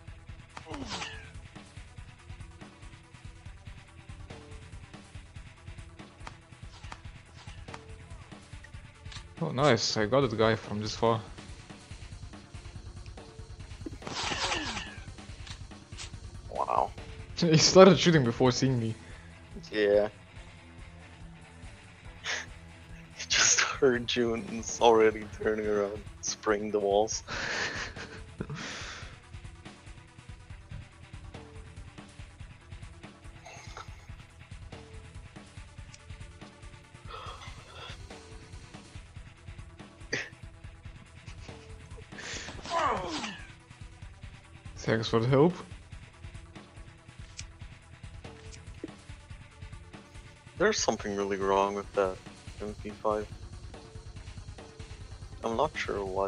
Oh, nice. I got that guy from this far. Wow. He started shooting before seeing me. Yeah. He just heard you and is already turning around, spraying the walls. Thanks for the help. There's something really wrong with that MP5. I'm not sure what.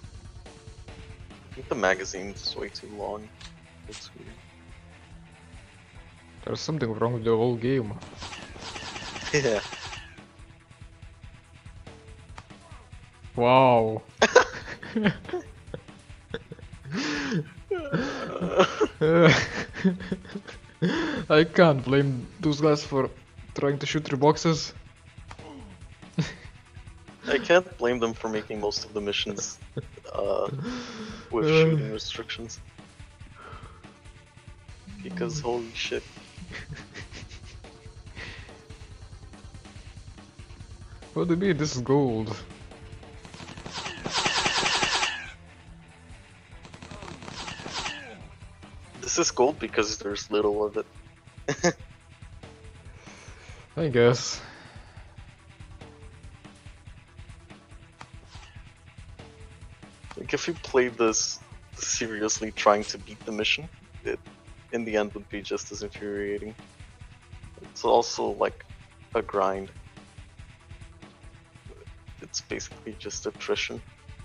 I think the magazine is way too long. It's weird. There's something wrong with the whole game. Yeah. Wow. I can't blame those guys for trying to shoot through boxes. I can't blame them for making most of the missions with shooting restrictions. Because holy shit. What do you mean? This is gold. This is gold because there's little of it. I guess. Like if you played this seriously trying to beat the mission, it in the end would be just as infuriating. It's also like a grind. It's basically just attrition.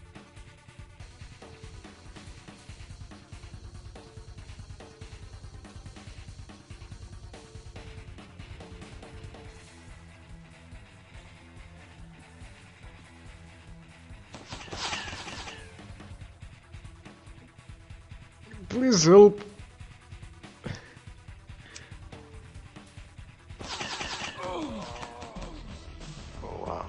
Please help. Oh wow.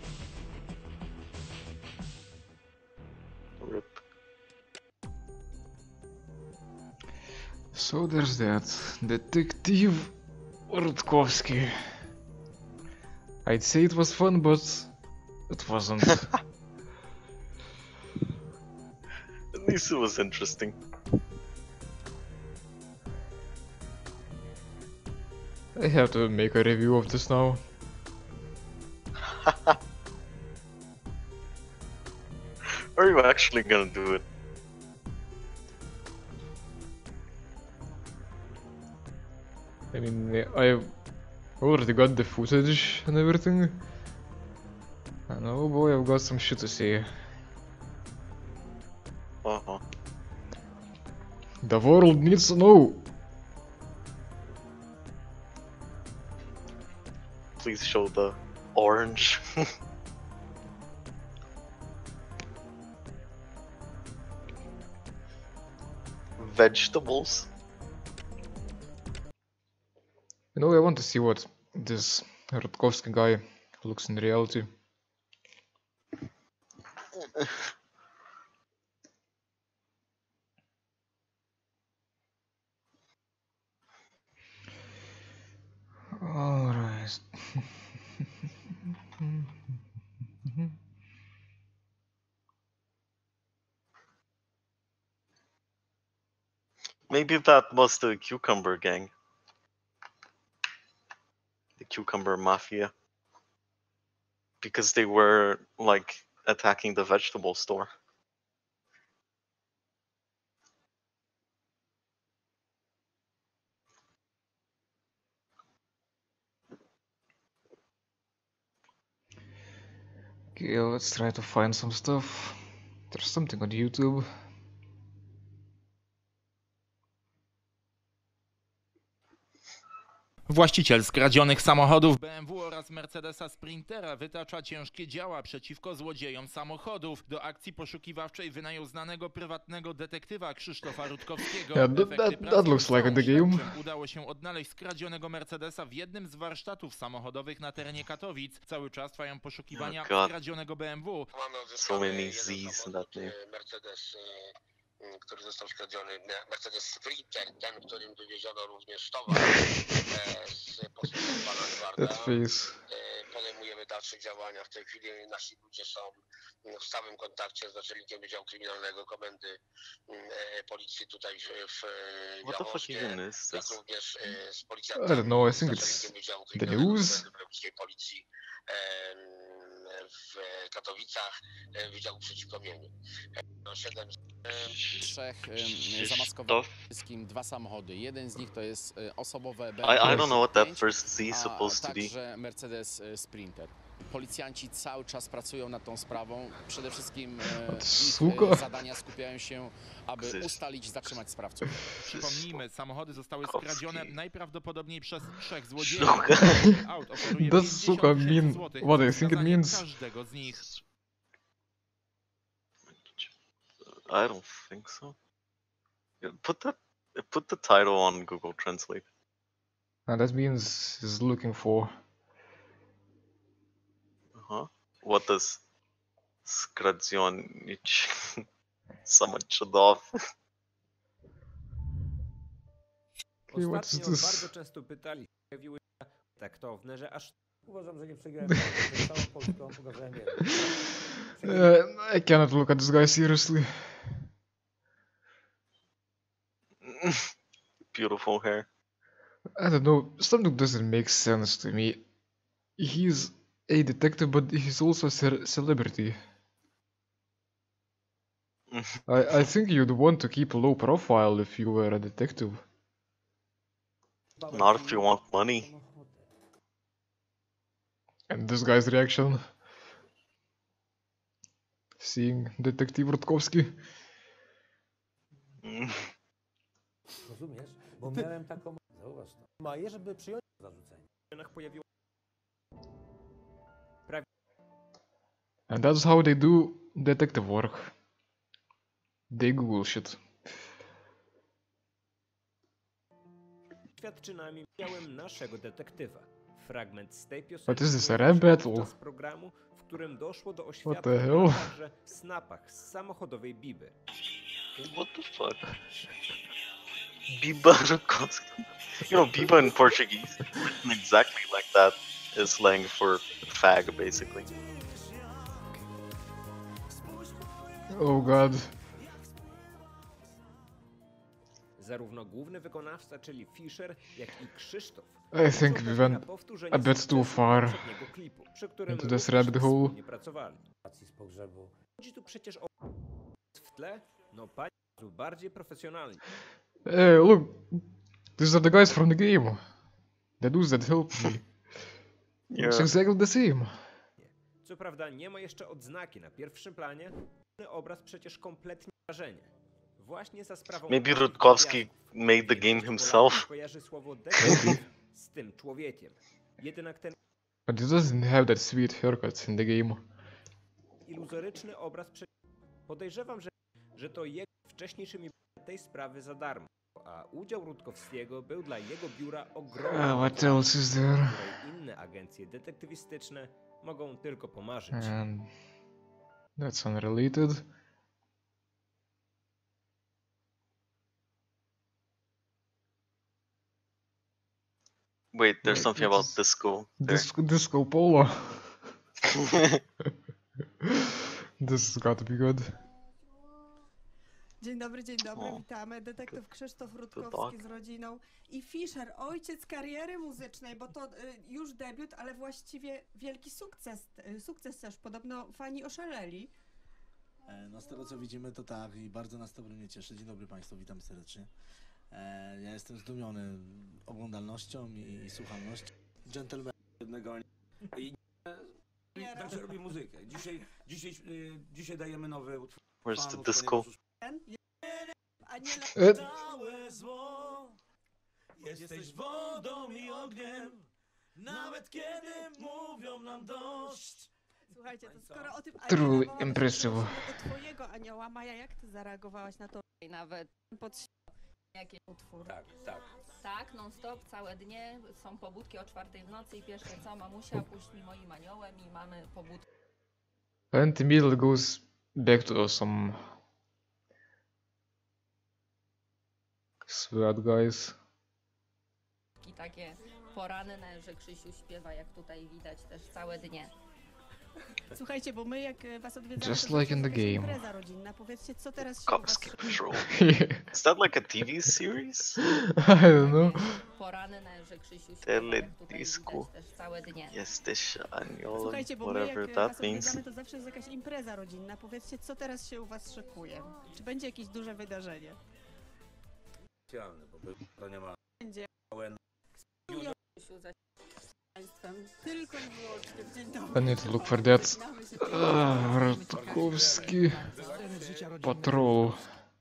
RIP. So there's that. Detektyw Rutkowski. I'd say it was fun, but it wasn't. At least it was interesting. I have to make a review of this now. Are you actually gonna do it? I mean, I've already got the footage and everything. And oh boy, I've got some shit to say. Uh-huh. The world needs to know. Please show the orange. Vegetables. You know, I want to see what this Rutkowski guy looks in reality. Alright. Maybe that was the cucumber gang. The cucumber mafia. Because they were, like, attacking the vegetable store. Okay, let's try to find some stuff. There's something on YouTube. Właściciel skradzionych samochodów BMW oraz Mercedesa Sprintera wytacza ciężkie działa przeciwko złodziejom samochodów. Do akcji poszukiwawczej wynajął znanego prywatnego detektywa Krzysztofa Rutkowskiego. Yeah, that looks like in the game. Udało się odnaleźć skradzionego Mercedesa w jednym z warsztatów samochodowych na terenie Katowic. Cały czas trwają poszukiwania skradzionego BMW. So many Z's in that name. Mercedes, który został skradziony, Mercedes Sprinter, ten, którym wywieziono również towar z posługą pana Edwarda. That face. Podejmujemy dalsze działania. W tej chwili nasi ludzie są w stałym kontakcie z naczelnikiem Wydziału Kryminalnego Komendy Policji tutaj w Jaworskie, jak również z policjantem. I don't know, I think it's the news. Policji w Katowicach, Wydziału Przeciwpłomieniu. 7 trzech zamaskowanych, wszystkim 2 samochody. Jeden z nich to jest osobowe I don't know what that first Z is supposed to be. Także Mercedes Sprinter. Policjanci cały czas pracują nad tą sprawą. Przede wszystkim ich zadania skupiają się, aby ustalić, zatrzymać sprawców. Przypomnijmy, samochody zostały skradzione najprawdopodobniej przez 3 złodziei. Aut oferuje Does suka mean what I think it means? Każdego z nich. I don't think so. Put the title on Google Translate. And that means he's looking for. What does skradzionich samochodów? Okay, what's Ostatnio this? bardzo często pytali, pojawiły się taktowne, że aż uważam, że nie przegrałem z całą Polską, pokazałem I cannot look at this guy seriously. Beautiful hair. I don't know, something doesn't make sense to me. He's a detective, but he's also a celebrity. I think you'd want to keep a low profile if you were a detective. Not if you want money. And this guy's reaction. Seeing Detektyw Rutkowski. Rozumiesz? Bo miałem taką... Zauważ to. Maję, żeby przyjąć zarzucenie. Pojawiło... And that's how they do detective work. They Google shit. Świadczynami miałem naszego detektywa. Fragment z tej piosenki. What is this, a rap battle? Podczas programu, w którym doszło do What oświadczeń the hell? na także snapach z samochodowej biby. What the fuck? Biba Rutkowski. You know, Biba in Portuguese, written exactly like that, is slang for fag, basically. Oh god. Zarówno główny wykonawca, czyli Fisher, jak i Krzysztof I think we went a bit too far klipu, przy którym into this rabbit hole. pracowali. Z pogrzebu. Chodzi tu przecież o w tle, no pani bardziej profesjonalnie. Hey, look! These are the guys from the game. The dudes that helped me. It's exactly the same. Co prawda nie ma jeszcze odznaki na pierwszym planie, obraz przecież kompletnie wrażenie. Właśnie za sprawą Maybe Rutkowski made the game himself. Kojarzy słowo detektyw z tym człowiekiem. Jednak ten But he doesn't have that sweet haircut in the game. iluzoryczny obraz podejrzewam, że to jego wcześniejszymi tej sprawy za darmo. A udział Rutkowskiego był dla jego biura ogromny. What else is there? Inne agencje detektywistyczne mogą tylko pomarzyć. And that's unrelated. Wait, there's something about disco. Disco polo. This has got to be good. Dzień dobry, witamy. Detektyw Krzysztof Rutkowski z rodziną i Fisher, ojciec kariery muzycznej, bo to już debiut, ale właściwie wielki sukces też. Podobno fani oszaleli. No z tego co widzimy to tak i bardzo nas to mnie cieszy. Dzień dobry Państwu, witam serdecznie. Ja jestem zdumiony oglądalnością i słuchalnością. Gentleman jednego i także robię muzykę. Dzisiaj dajemy nowy utwór. Where's the disco? Całe zło, jesteś wodą i ogniem, nawet kiedy mówią nam dość. Słuchajcie, to skoro o tym Truly impressive. do twojego anioła, Maja, jak ty zareagowałaś na to? I nawet pod jakie utwór. Tak. Tak, non stop, całe dnie, są pobudki o 4 w nocy i pierwsze co, mamusia, puść mi moim aniołem i mamy pobudki. And immediately goes back to some sweat guys. I takie poranne, że Krzysiu śpiewa, jak tutaj widać też całe dnie. Słuchajcie, bo my jak was odwiedzamy, Just to like in the jakaś game. impreza rodzinna. Powiedzcie, co teraz się u was... Rutkowski Patrol. Is that like a TV series? I don't know. Poranne, że Krzysiu śpiewa, jak tutaj Teledisco. widać też całe dnie. Jesteś aniołem, Słuchajcie, bo my whatever jak that was means. odwiedzamy, to zawsze jest jakaś impreza rodzinna. Powiedzcie, co teraz się u was szykuje? Czy będzie jakieś duże wydarzenie? Bo to nie ma Będzie. Krzysiu, za Państwem tylko i wyłącznie w dzień dobry. I need to look for that. Rutkowski Patrol.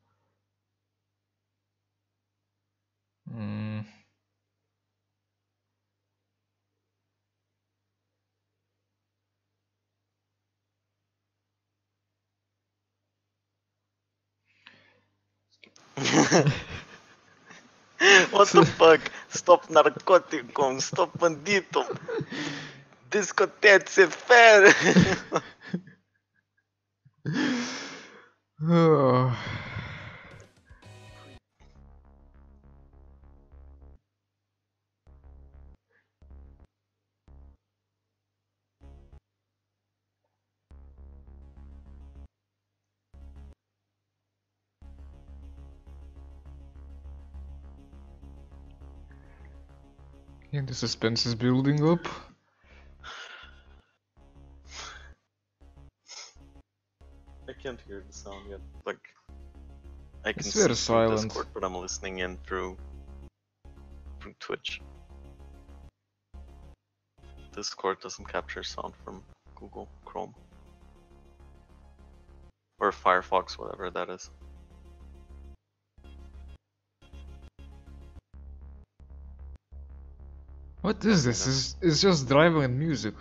What the fuck? Stop narkotykom, stop banditom. Dyskotece fair. Oh. And the suspense is building up. I can't hear the sound yet. Like, I can It's see very through silent. Discord, but I'm listening in through Twitch. Discord doesn't capture sound from Google Chrome or Firefox, whatever that is. What is this? It's just driving and music.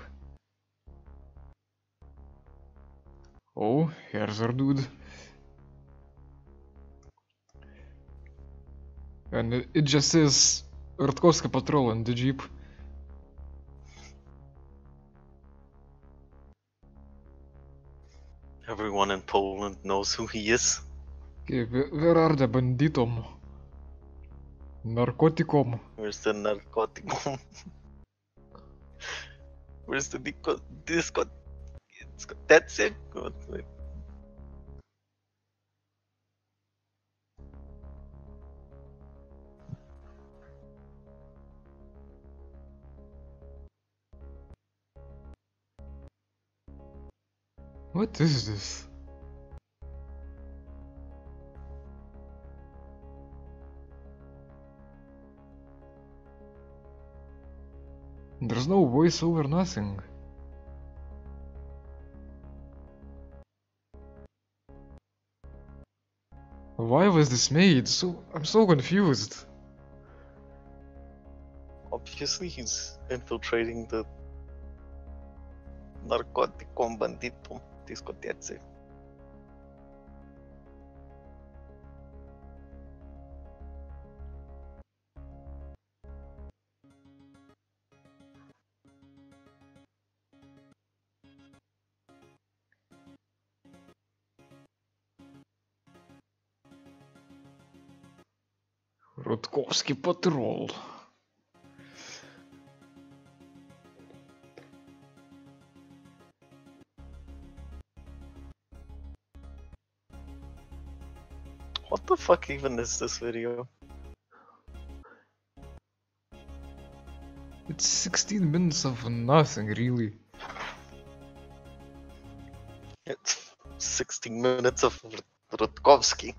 Oh, here's our dude. And it just says Rutkowski Patrol in the Jeep. Everyone in Poland knows who he is. Okay, where are the banditom? Narcoticum. Where's the narcoticum? Where's the disco? That's it. Wait. What is this? There's no voiceover, nothing. Why was this made? I'm so confused. Obviously, he's infiltrating the narcoticum banditum discotece. Rutkowski patrol. What the fuck even is this video? It's 16 minutes of nothing, really. It's 16 minutes of Rutkowski.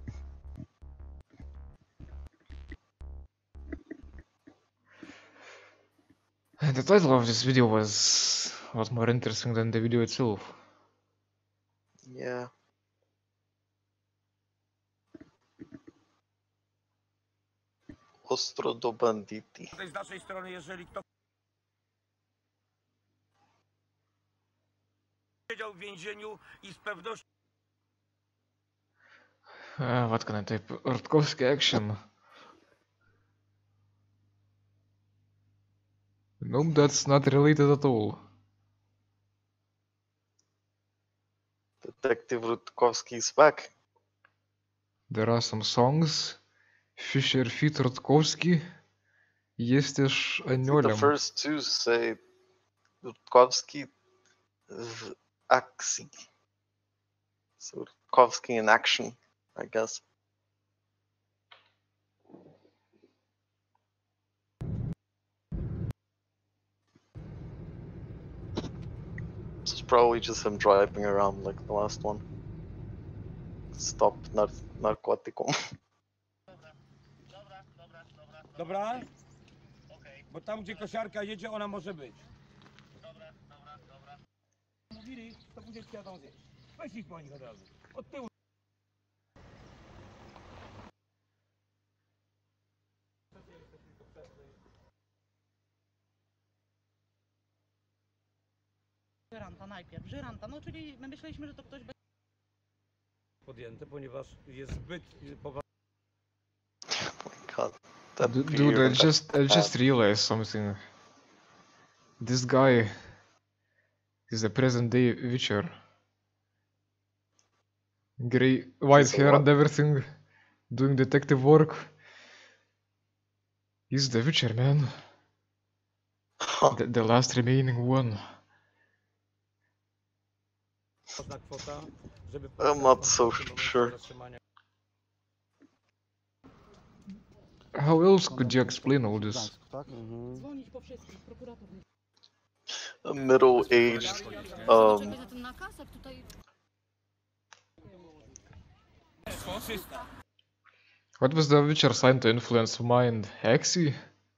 The title of this video was a lot more interesting than the video itself. Yeah. Ostro do banditi. Z naszej strony, jeżeli kto siedział w więzieniu i z pewnością What can I type? Rutkowski action. Nope, that's not related at all. Detektyw Rutkowski is back. There are some songs. Fisher feat Rutkowski. Jesteś The aniołem. first two say Rutkowski w akcji. So Rutkowski in action, I guess. This is probably just him driving around like the last one. Stop narcoticum. Dobra? Bo tam, gdzie kosiarka jedzie, ona może być. Mówili, to później jadą zjeść. Weź ich po nich od razu. Od tyłu. Żyranta najpierw. Żyranta, no czyli my myśleliśmy, że to ktoś będzie Podjęte, ponieważ jest zbyt poważny. God, that Dude, I just realized something. This guy is a present day Witcher. Grey, white hair and everything, doing detective work. He's the Witcher, man. The last remaining one. I'm not so sure. How else could you explain all this? dzwonić po wszystkich, prokurator. A middle-aged, What was the Witcher sign to influence mind? Hexy?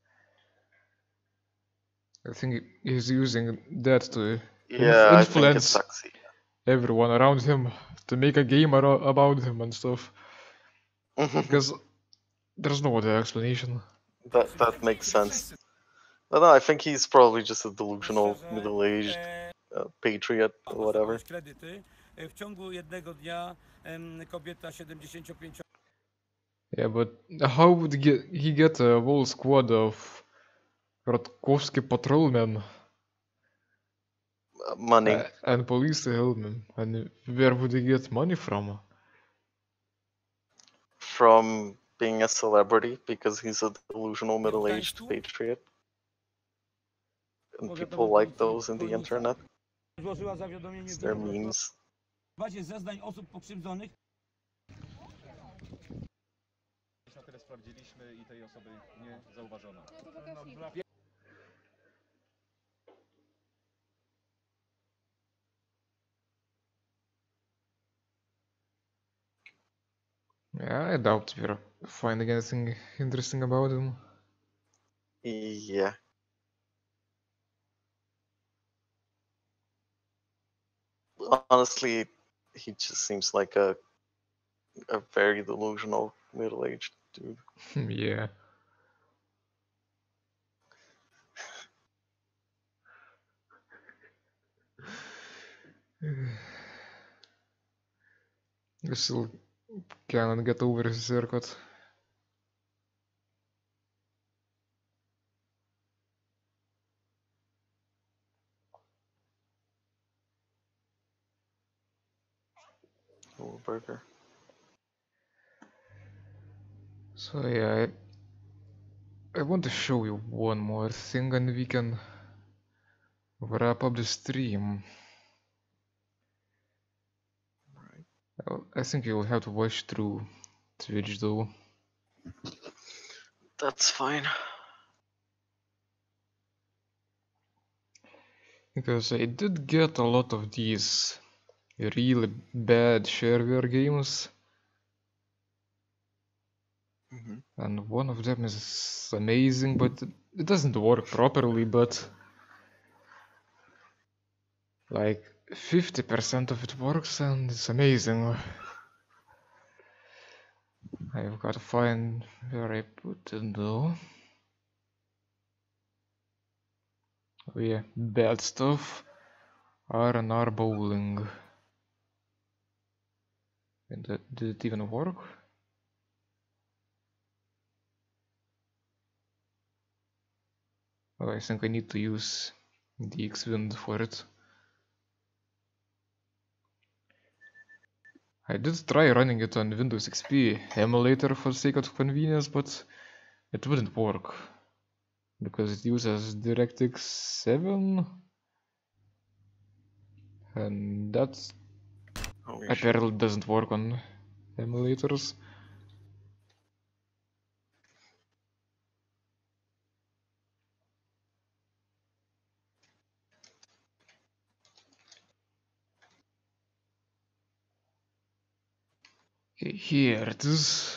I think he's using that to influence everyone around him, to make a game about him and stuff. Because there's no other explanation. That makes sense. But no, I think he's probably just a delusional middle-aged patriot or whatever. W ciągu jednego dnia kobieta 75. Yeah, but how would he get a whole squad of Rutkowski patrolmen? Money. And police to help him. And where would he get money from? From being a celebrity because he's a delusional middle-aged patriot. And people like those in the internet. It's their memes. W bazie zeznań osób pokrzywdzonych. Na tyle sprawdziliśmy i tej osoby nie zauważono. Yeah, I doubt we're finding anything interesting about him. Yeah. Honestly, he just seems like a very delusional middle-aged dude. Yeah. I still cannot get over his haircut. Oh, burger. So yeah, I want to show you one more thing and we can wrap up the stream. I think you'll have to watch through Twitch though. That's fine. Because I did get a lot of these really bad shareware games. And one of them is amazing, but it doesn't work properly, but like 50% of it works and it's amazing. I've got to find where I put it though. Oh yeah, bad stuff. R&R bowling. And did it even work? Oh, I think I need to use the X-Wind for it. I did try running it on Windows XP emulator for the sake of convenience, but it wouldn't work. Because it uses DirectX 7. And that apparently doesn't work on emulators. Okay, here it is.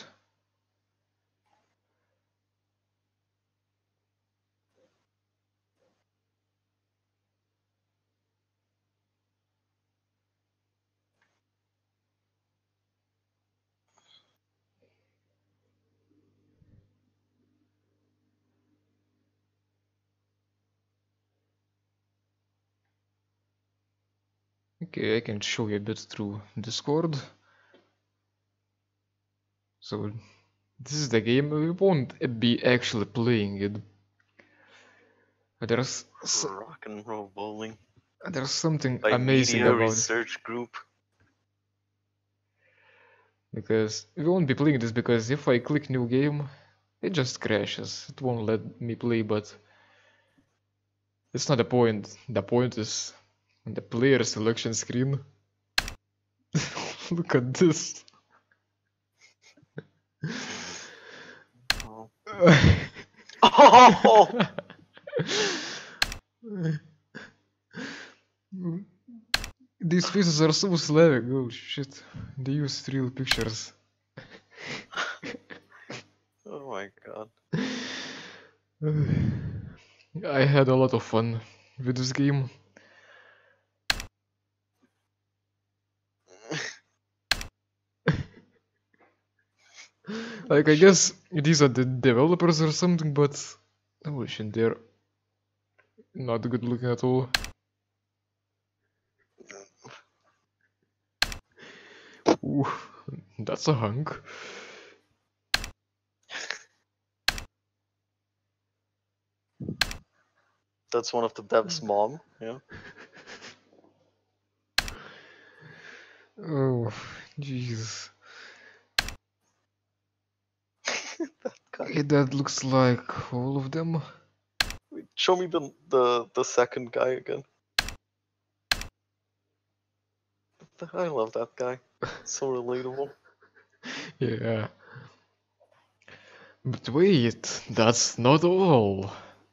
Okay, I can show you a bit through Discord. So, this is the game. We won't be actually playing it. But there's rock and roll bowling. There's something By amazing Media about Research Group. Because we won't be playing this because if I click new game, it just crashes. It won't let me play, but it's not the point. The point is on the player selection screen. Look at this. Oh. Oh! These faces are so Slavic. Oh shit. They used real pictures. Oh my god. I had a lot of fun with this game. Like, I guess these are the developers or something, but holy shit, they're not good looking at all. Ooh, that's a hunk. That's one of the devs' mom, yeah. Oh, jeez. Okay, that looks like all of them. Show me the second guy again. I love that guy. So relatable. Yeah. But wait, that's not all.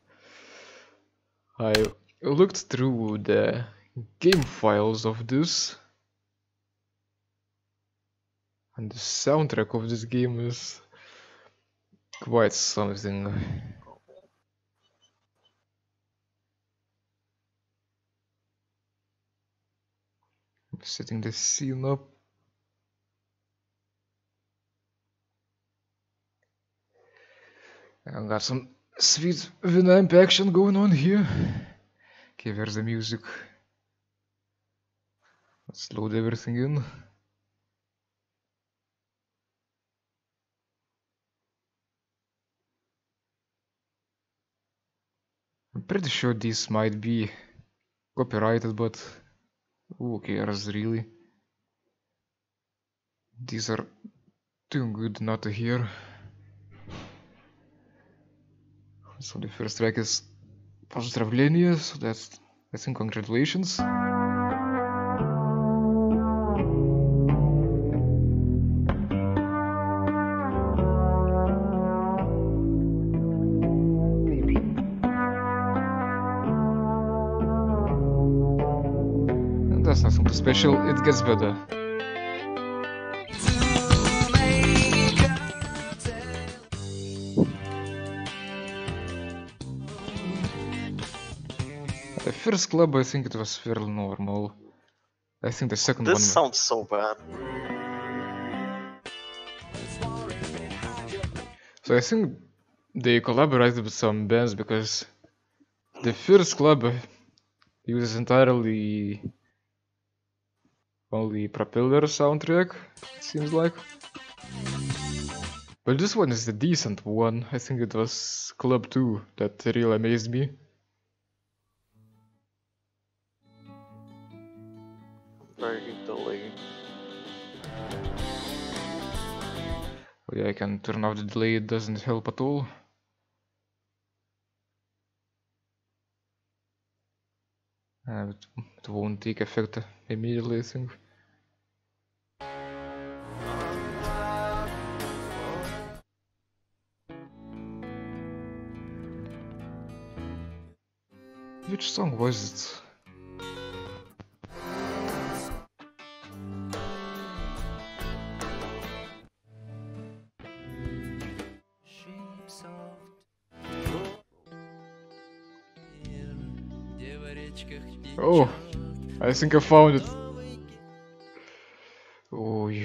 I looked through the game files of this, and the soundtrack of this game is quite something. I'm setting the scene up. I got some sweet Vinamp action going on here. Okay, where's the music? Let's load everything in. I'm pretty sure this might be copyrighted, but who cares really? These are too good not to hear. So the first track is Поздравления, so that's, I think, congratulations. And that's nothing too special, it gets better. The first club, I think it was fairly normal. I think the second one... This sounds so bad. So I think they collaborated with some bands because the first club uses entirely only Propeller soundtrack, it seems like. But this one is the decent one. I think it was Club 2 that really amazed me. Very delay. Oh yeah, I can turn off the delay, it doesn't help at all. It won't take effect immediately, I think. Which song was it? Oh, I think I found it. Oh, yeah.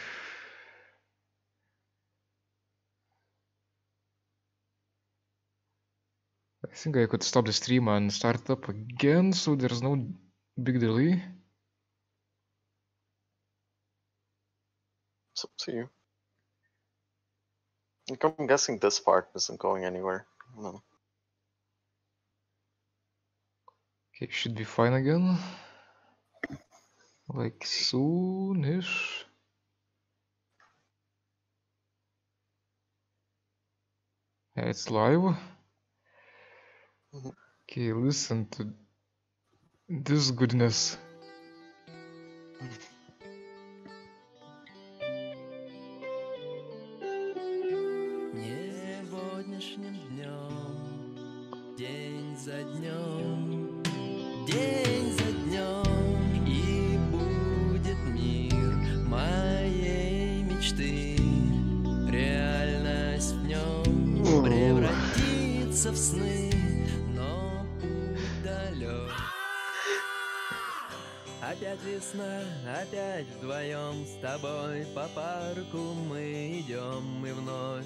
I think I could stop the stream and start it up again, so there's no big delay. It's up to you. I'm guessing this part isn't going anywhere. No. Okay, should be fine again. Like soonish. Yeah, it's live. Okay, listen to this goodness. Сегодняшним днем, день за днем, день за днем, и будет мир моей мечты. Реальность в нем превратится в сны, но путь далек. Опять весна, опять вдвоем с тобой по парку мы идем, и вновь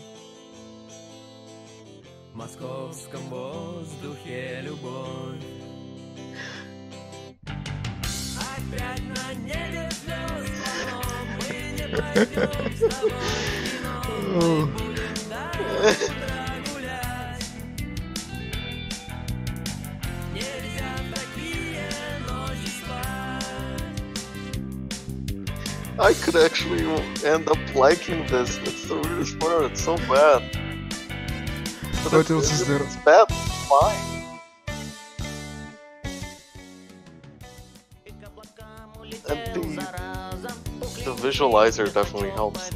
в московском воздухе любовь. Опять на небе звезд полно, мы не пойдем с тобой в кино, мы будем до утра гулять. Нельзя в такие ночи спать. I could actually end up liking this. That's the weirdest part. It's so bad. What else is there? It's bad. Fine. And the visualizer definitely helps.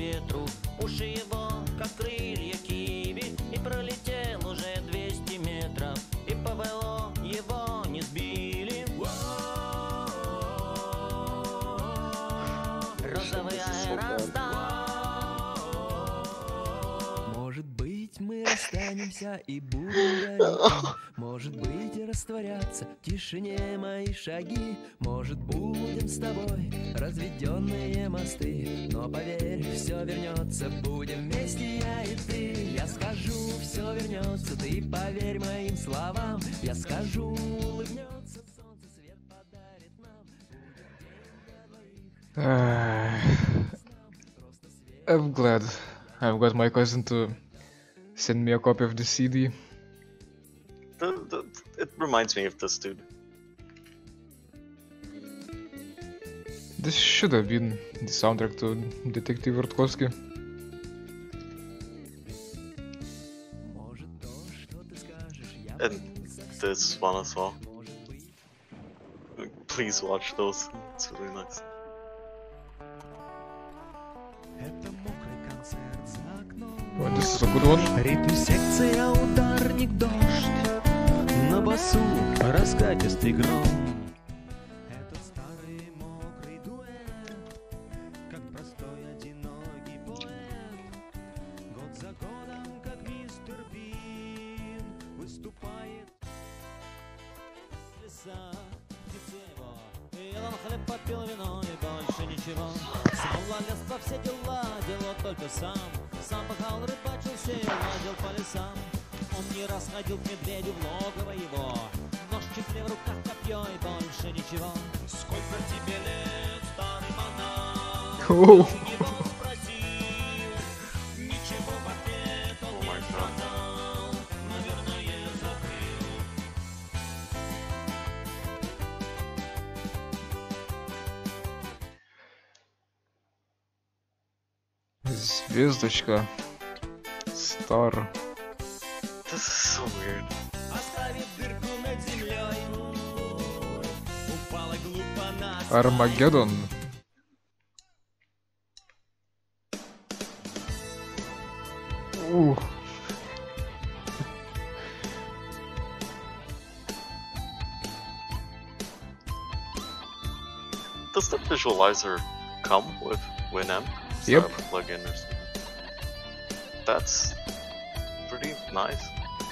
Может быть, мы расстанемся и будем далеки. Может быть, растворятся в тишине мои шаги. Может, будем с тобой разведенные мосты. Но поверь, все вернется, будем вместе, я и ты. Я скажу, все вернется, ты поверь моим словам. Я скажу, улыбнется солнце, свет подарит нам. I'm glad I've got my cousin to send me a copy of the CD. It reminds me of this dude. This should have been the soundtrack to Detektyw Rutkowski. And this one as well. Please watch those. It's really nice. Oh, this is a good one. Ритм-секция, ударник, дождь. На басу раскатистый гром. Этот старый мокрый дуэт, как простой одинокий поэт. Год за годом, как мистер Бин, выступает в лесах, птицы его. Ел он хлеб, попил вино и больше ничего. Смола лес по все дела, делал только сам. Сам пахал, рыбачился и лазил по лесам. Он не раз ходил к медведю в логово его. Нож чехли в руках, копье и больше ничего. Сколько тебе лет, старый монах? Он его спросил. Ничего в ответ он не сказал. Наверное, закрыл. Звездочка. Star. This is so weird. Armageddon. Ooh. Does the visualizer come with Winamp? Yep. Plugin or something. That's pretty nice.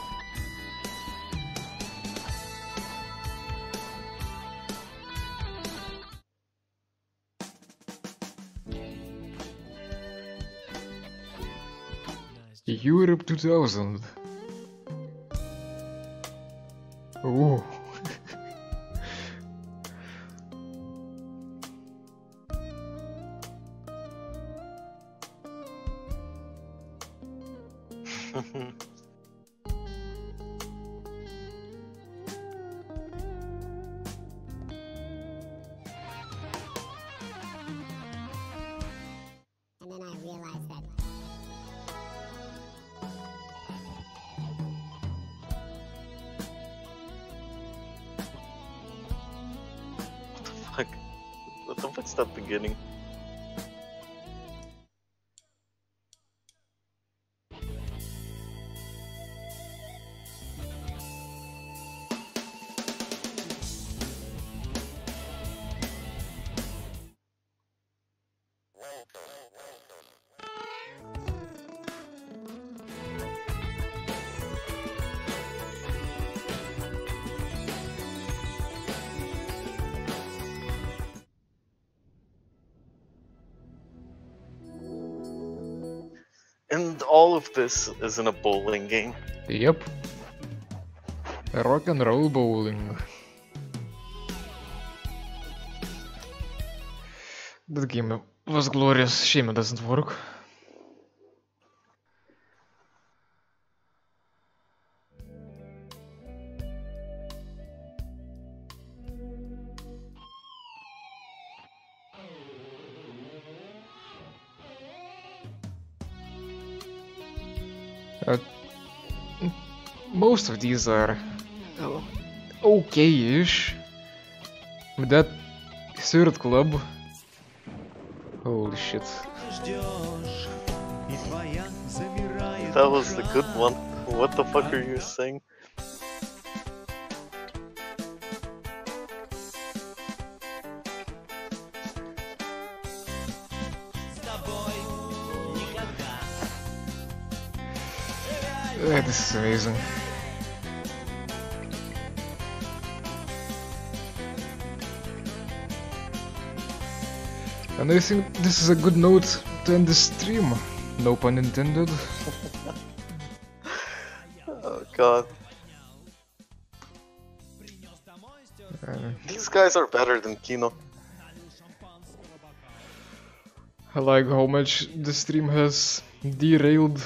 Europe 2000. Ooh. And then I realized that What the fuck's that beginning? And all of this is in a bowling game. Yep. Rock and roll bowling. That game was glorious. Shame it doesn't work. most of these are okay-ish. With that third club, holy shit. That was the good one. What the fuck are you saying? This is amazing. And I think this is a good note to end the stream. No pun intended. Oh god. These guys are better than Kino. I like how much the stream has derailed.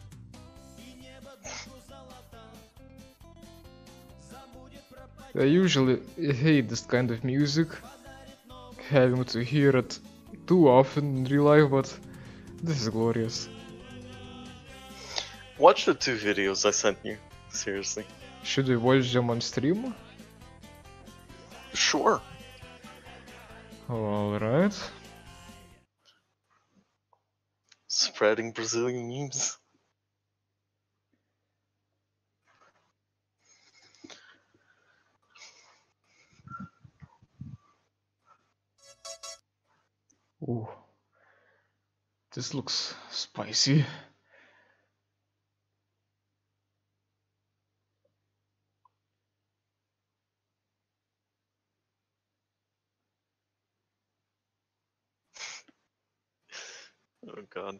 I usually hate this kind of music, having to hear it too often in real life, but this is glorious. Watch the 2 videos I sent you, seriously. Should we watch them on stream? Sure. Alright. Spreading Brazilian memes. Ooh. This looks spicy. Oh god.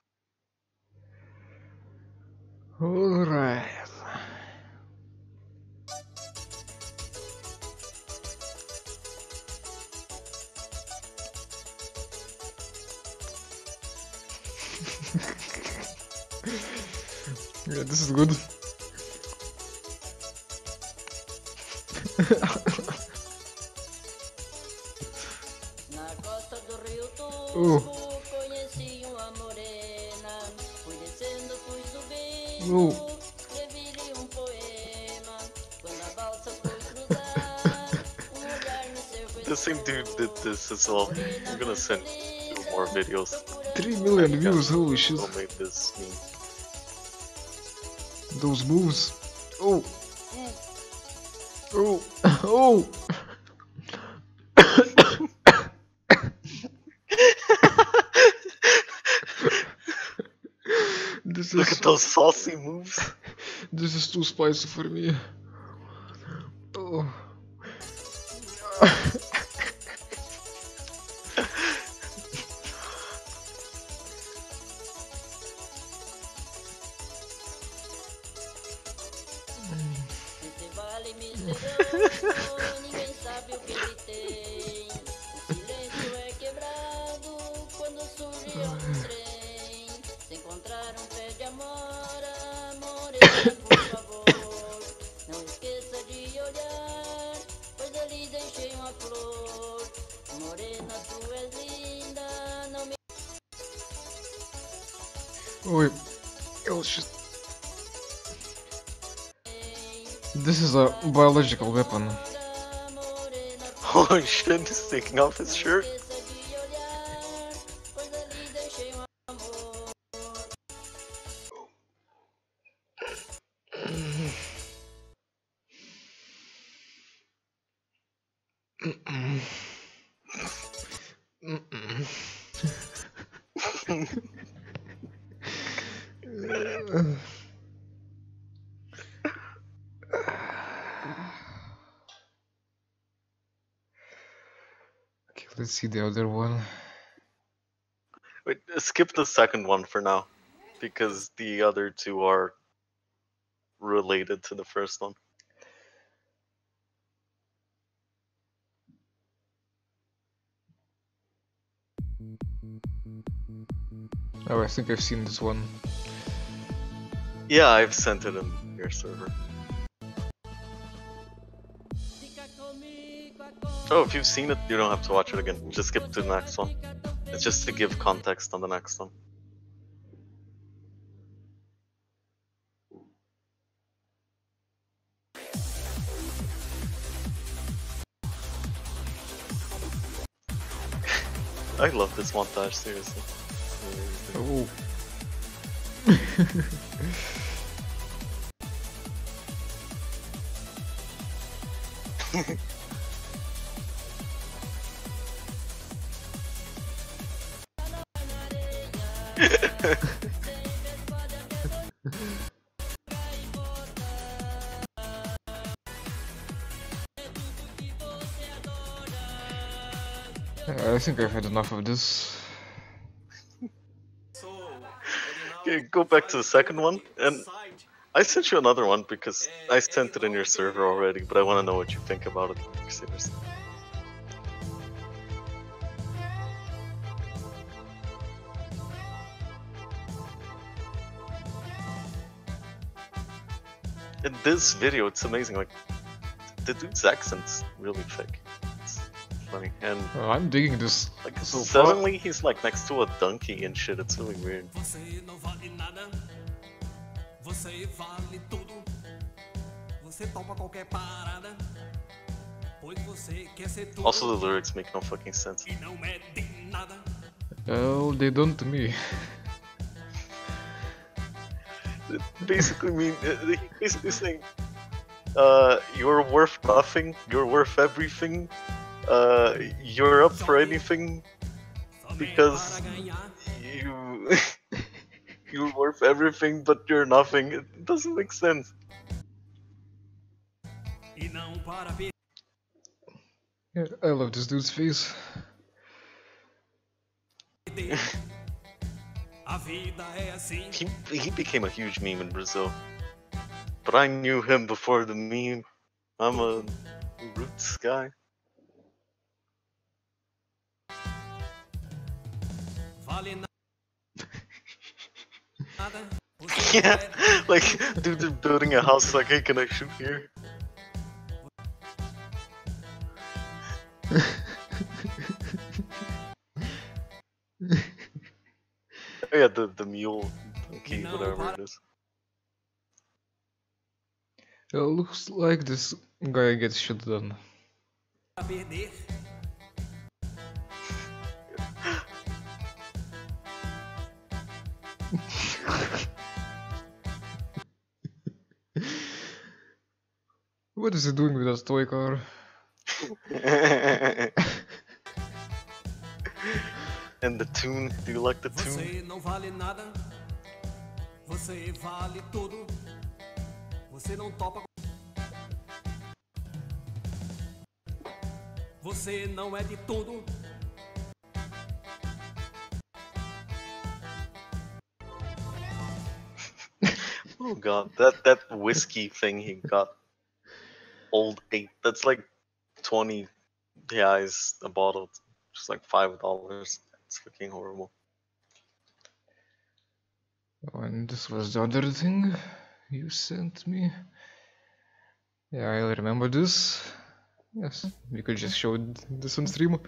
Alright. Yeah, this is good. Oh. Oh. The same dude did this as well. I'm gonna send you more videos. 3 million views, holy shit. Who made this meme. Those moves. Oh. Oh. Oh. Look at those saucy moves. This is too spicy for me. Oh. Wait. Oh shit. This is a biological weapon. Holy shit, he's taking off his shirt. Okay, let's see the other one. Wait, skip the second one for now, because the other 2 are related to the first one. Oh, I think I've seen this one. Yeah, I've sent it in your server. Oh, if you've seen it, you don't have to watch it again. Just skip to the next one. It's just to give context on the next one. I love this montage, seriously. Oh. I think I've had enough of this. Okay, go back to the second one, and I sent you another one because I sent it in your server already, but I want to know what you think about it. Seriously. In this video, it's amazing. Like, the dude's accent's really thick. It's funny, and I'm digging this. like so suddenly he's like next to a donkey and shit. It's really weird. Also, the lyrics make no fucking sense. Well, they don't to me. It basically basically saying, you're worth nothing, you're worth everything, you're up for anything, because you're worth everything, but you're nothing. It doesn't make sense. Yeah, I love this dude's face. He became a huge meme in Brazil, but I knew him before the meme. I'm a roots guy. Yeah, like dude, they're building a house. Like, hey, can I shoot here? Oh yeah, the mule, donkey, whatever it is. It looks like this guy gets shit done. What is he doing with that toy car? And the tune, do you like the tune? Oh god, that whiskey thing he got. Old 8, that's like 20 reais a bottle, just like $5. It's fucking horrible. Oh, and this was the other thing you sent me. Yeah, I remember this. Yes, we could just show this on stream.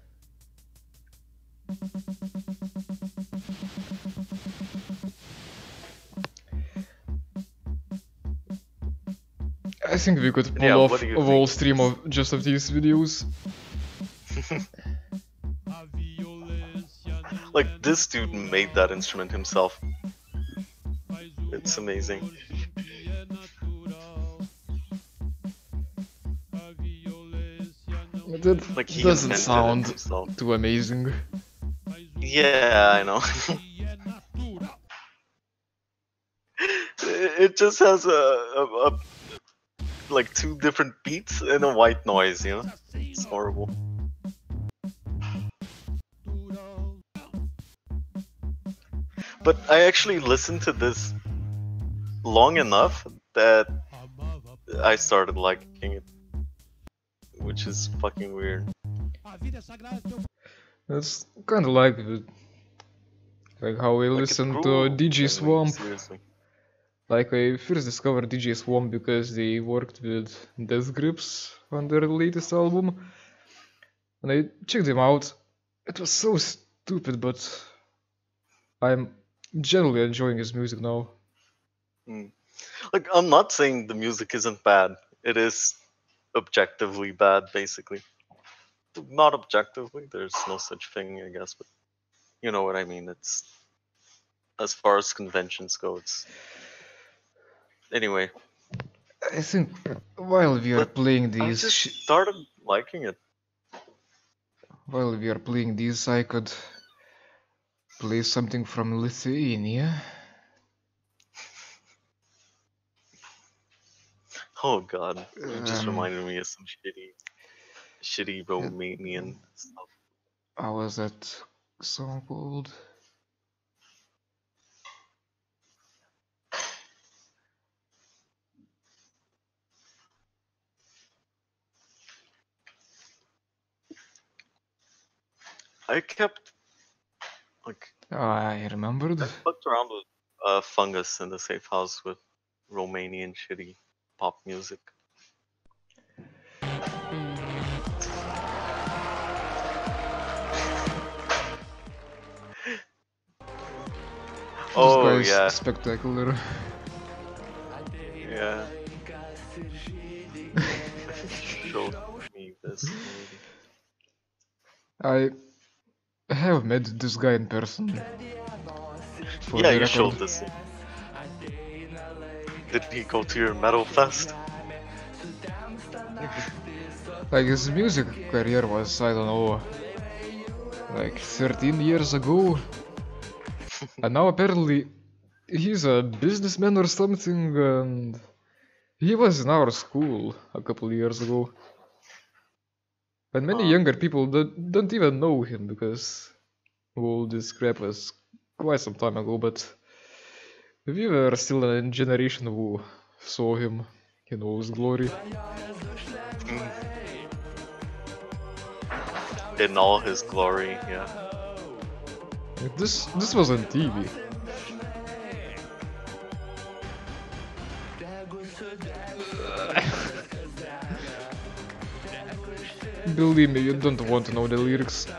I think we could pull off a whole stream of just of these videos. Like, this dude made that instrument himself. It's amazing. That like doesn't sound too amazing. Yeah, I know. It just has a like 2 different beats and a white noise, you know? It's horrible. But I actually listened to this long enough that I started liking it, which is fucking weird. It's kind of like how I listen to DJ Swamp. Seriously. Like, I first discovered DJ Swamp because they worked with Death Grips on their latest album. And I checked them out. It was so stupid, but I'm generally enjoying his music now. Like, I'm not saying the music isn't bad. It is objectively bad, basically. not objectively, there's no such thing, I guess, but you know what I mean. It's as far as conventions go. It's anyway. I think while we are playing these, I just started liking it. While we are playing these, I could play something from Lithuania. Oh god, you just reminded me of some shitty Romanian stuff. How was that song called? I kept like. I remembered. I fucked around with Fungus in the safe house with Romanian shitty pop music. Oh yeah, spectacular. Yeah. Showed me this. I have met this guy in person. Yeah, you showed this. Did he go to your metal fest? Like his music career was, I don't know, like 13 years ago. And now apparently he's a businessman or something, and he was in our school a couple years ago. And many younger people don't even know him because all this crap was quite some time ago, but we were still a generation who saw him in all his glory. In all his glory, yeah. This was on TV. Believe me, you don't want to know the lyrics.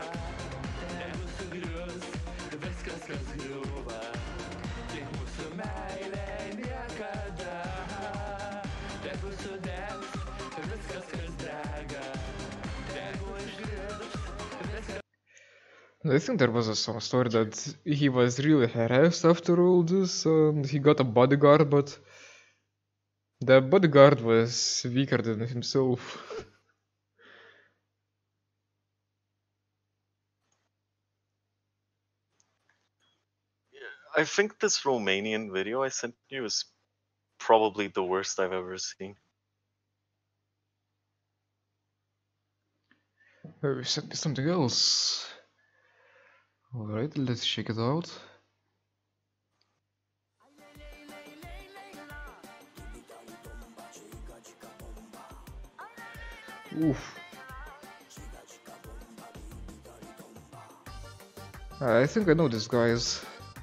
I think there was some story that he was really harassed after all this, and he got a bodyguard, but the bodyguard was weaker than himself. I think this Romanian video I sent you is probably the worst I've ever seen. Oh, sent me something else. Alright, let's check it out. Oof. I think I know this guys.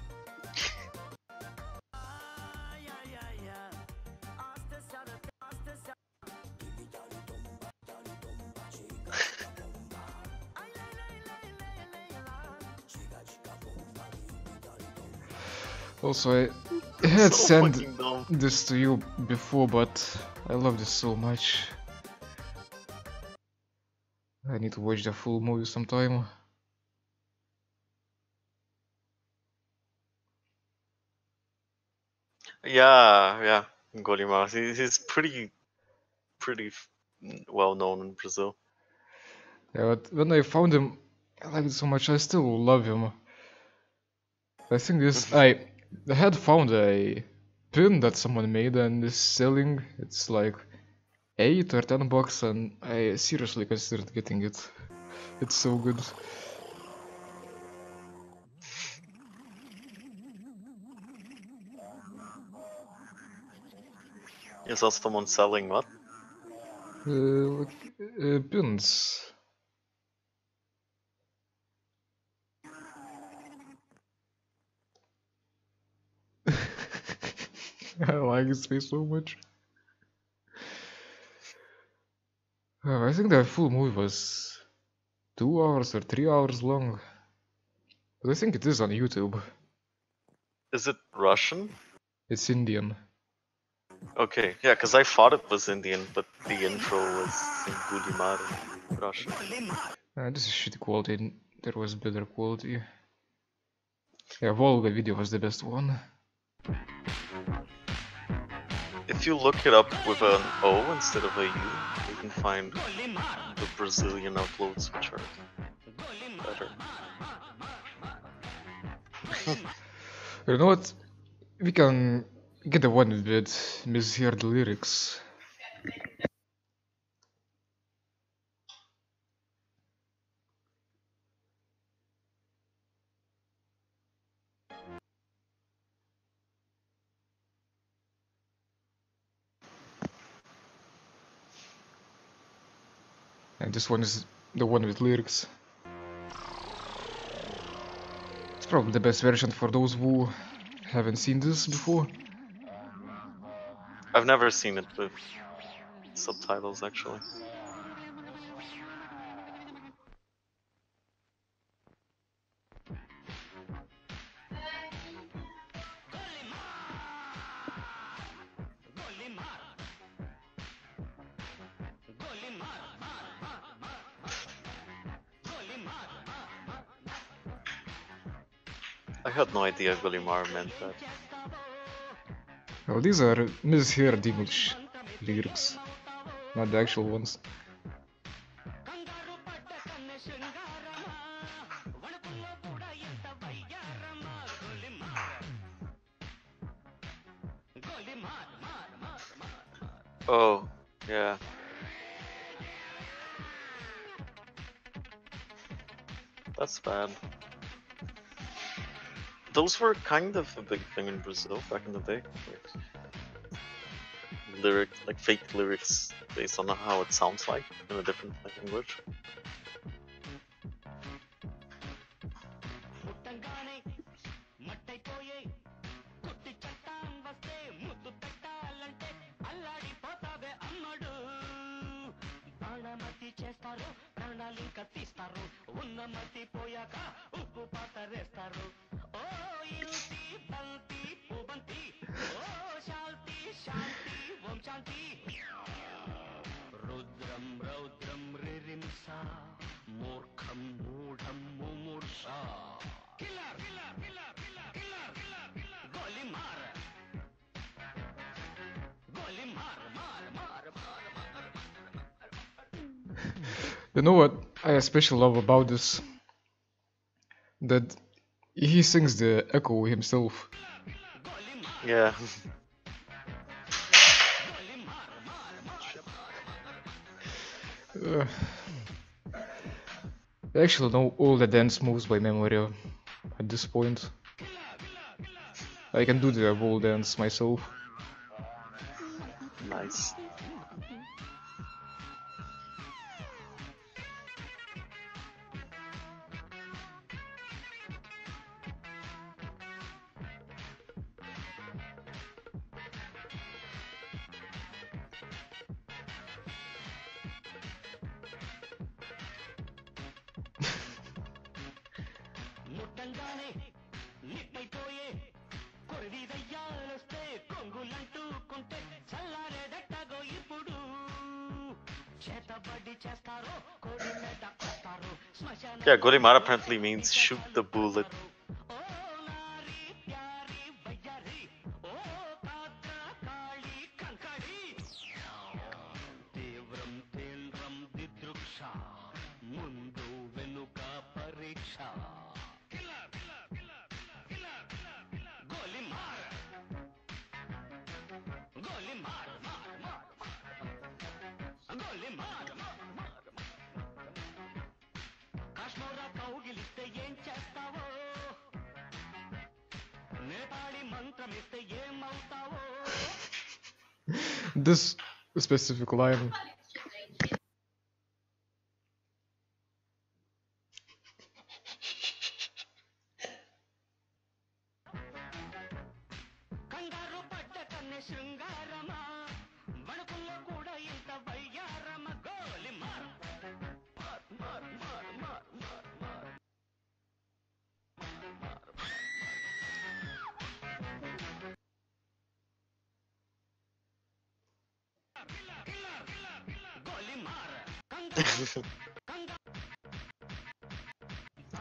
Also, I had sent this to you before, but I love this so much. I need to watch the full movie sometime. Yeah, Golimar. He's pretty well known in Brazil. Yeah, but when I found him, I liked it so much. I still love him. I think this I had found a pin that someone made and is selling. It's like $8 or $10, and I seriously considered getting it. It's so good. You saw someone selling what? Pins. I like his face so much. I think the full movie was 2 hours or 3 hours long. But I think it is on YouTube. Is it Russian? It's Indian. Okay, yeah, because I thought it was Indian, but the intro was in Golimar in Russian. This is shitty quality. There was better quality. Yeah, Volga video was the best one. If you look it up with an O instead of a U, you can find the Brazilian uploads, which are better. You know what? We can get the one with misheard lyrics. And this one is the one with lyrics. It's probably the best version for those who haven't seen this before. I've never seen it with subtitles, actually. I had no idea Golimar meant that. Well, these are misheard English lyrics, not the actual ones. Oh, yeah. That's bad. Those were kind of a big thing in Brazil back in the day. Like fake lyrics based on how it sounds like in a different language. You know what I especially love about this? That he sings the echo himself. Yeah. I actually know all the dance moves by memory at this point. I can do the wall dance myself. Nice. Yeah, Gorimar apparently means shoot the bullet. This specific line.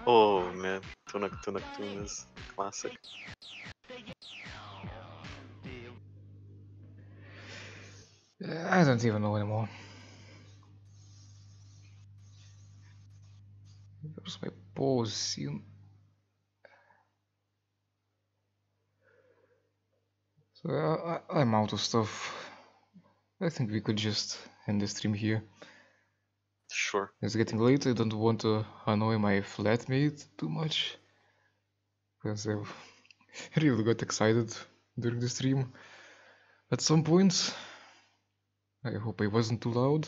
Oh man, Tunak is classic. I don't even know anymore. Where's my pause scene? So I'm out of stuff. I think we could just end the stream here. Sure. It's getting late. I don't want to annoy my flatmate too much, because I really got excited during the stream at some points. I hope I wasn't too loud.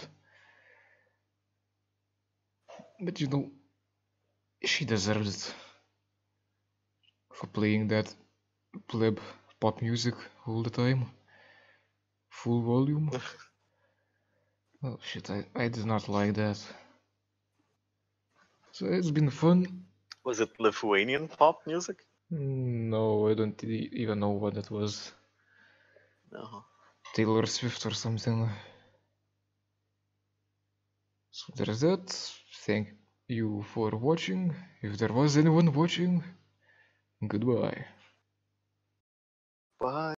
But you know, she deserved it for playing that pleb pop music all the time. Full volume. Oh shit, I did not like that. So it's been fun. Was it Lithuanian pop music? No, I don't even know what that was. No. Taylor Swift or something. So there's that. Thank you for watching. If there was anyone watching, goodbye. Bye.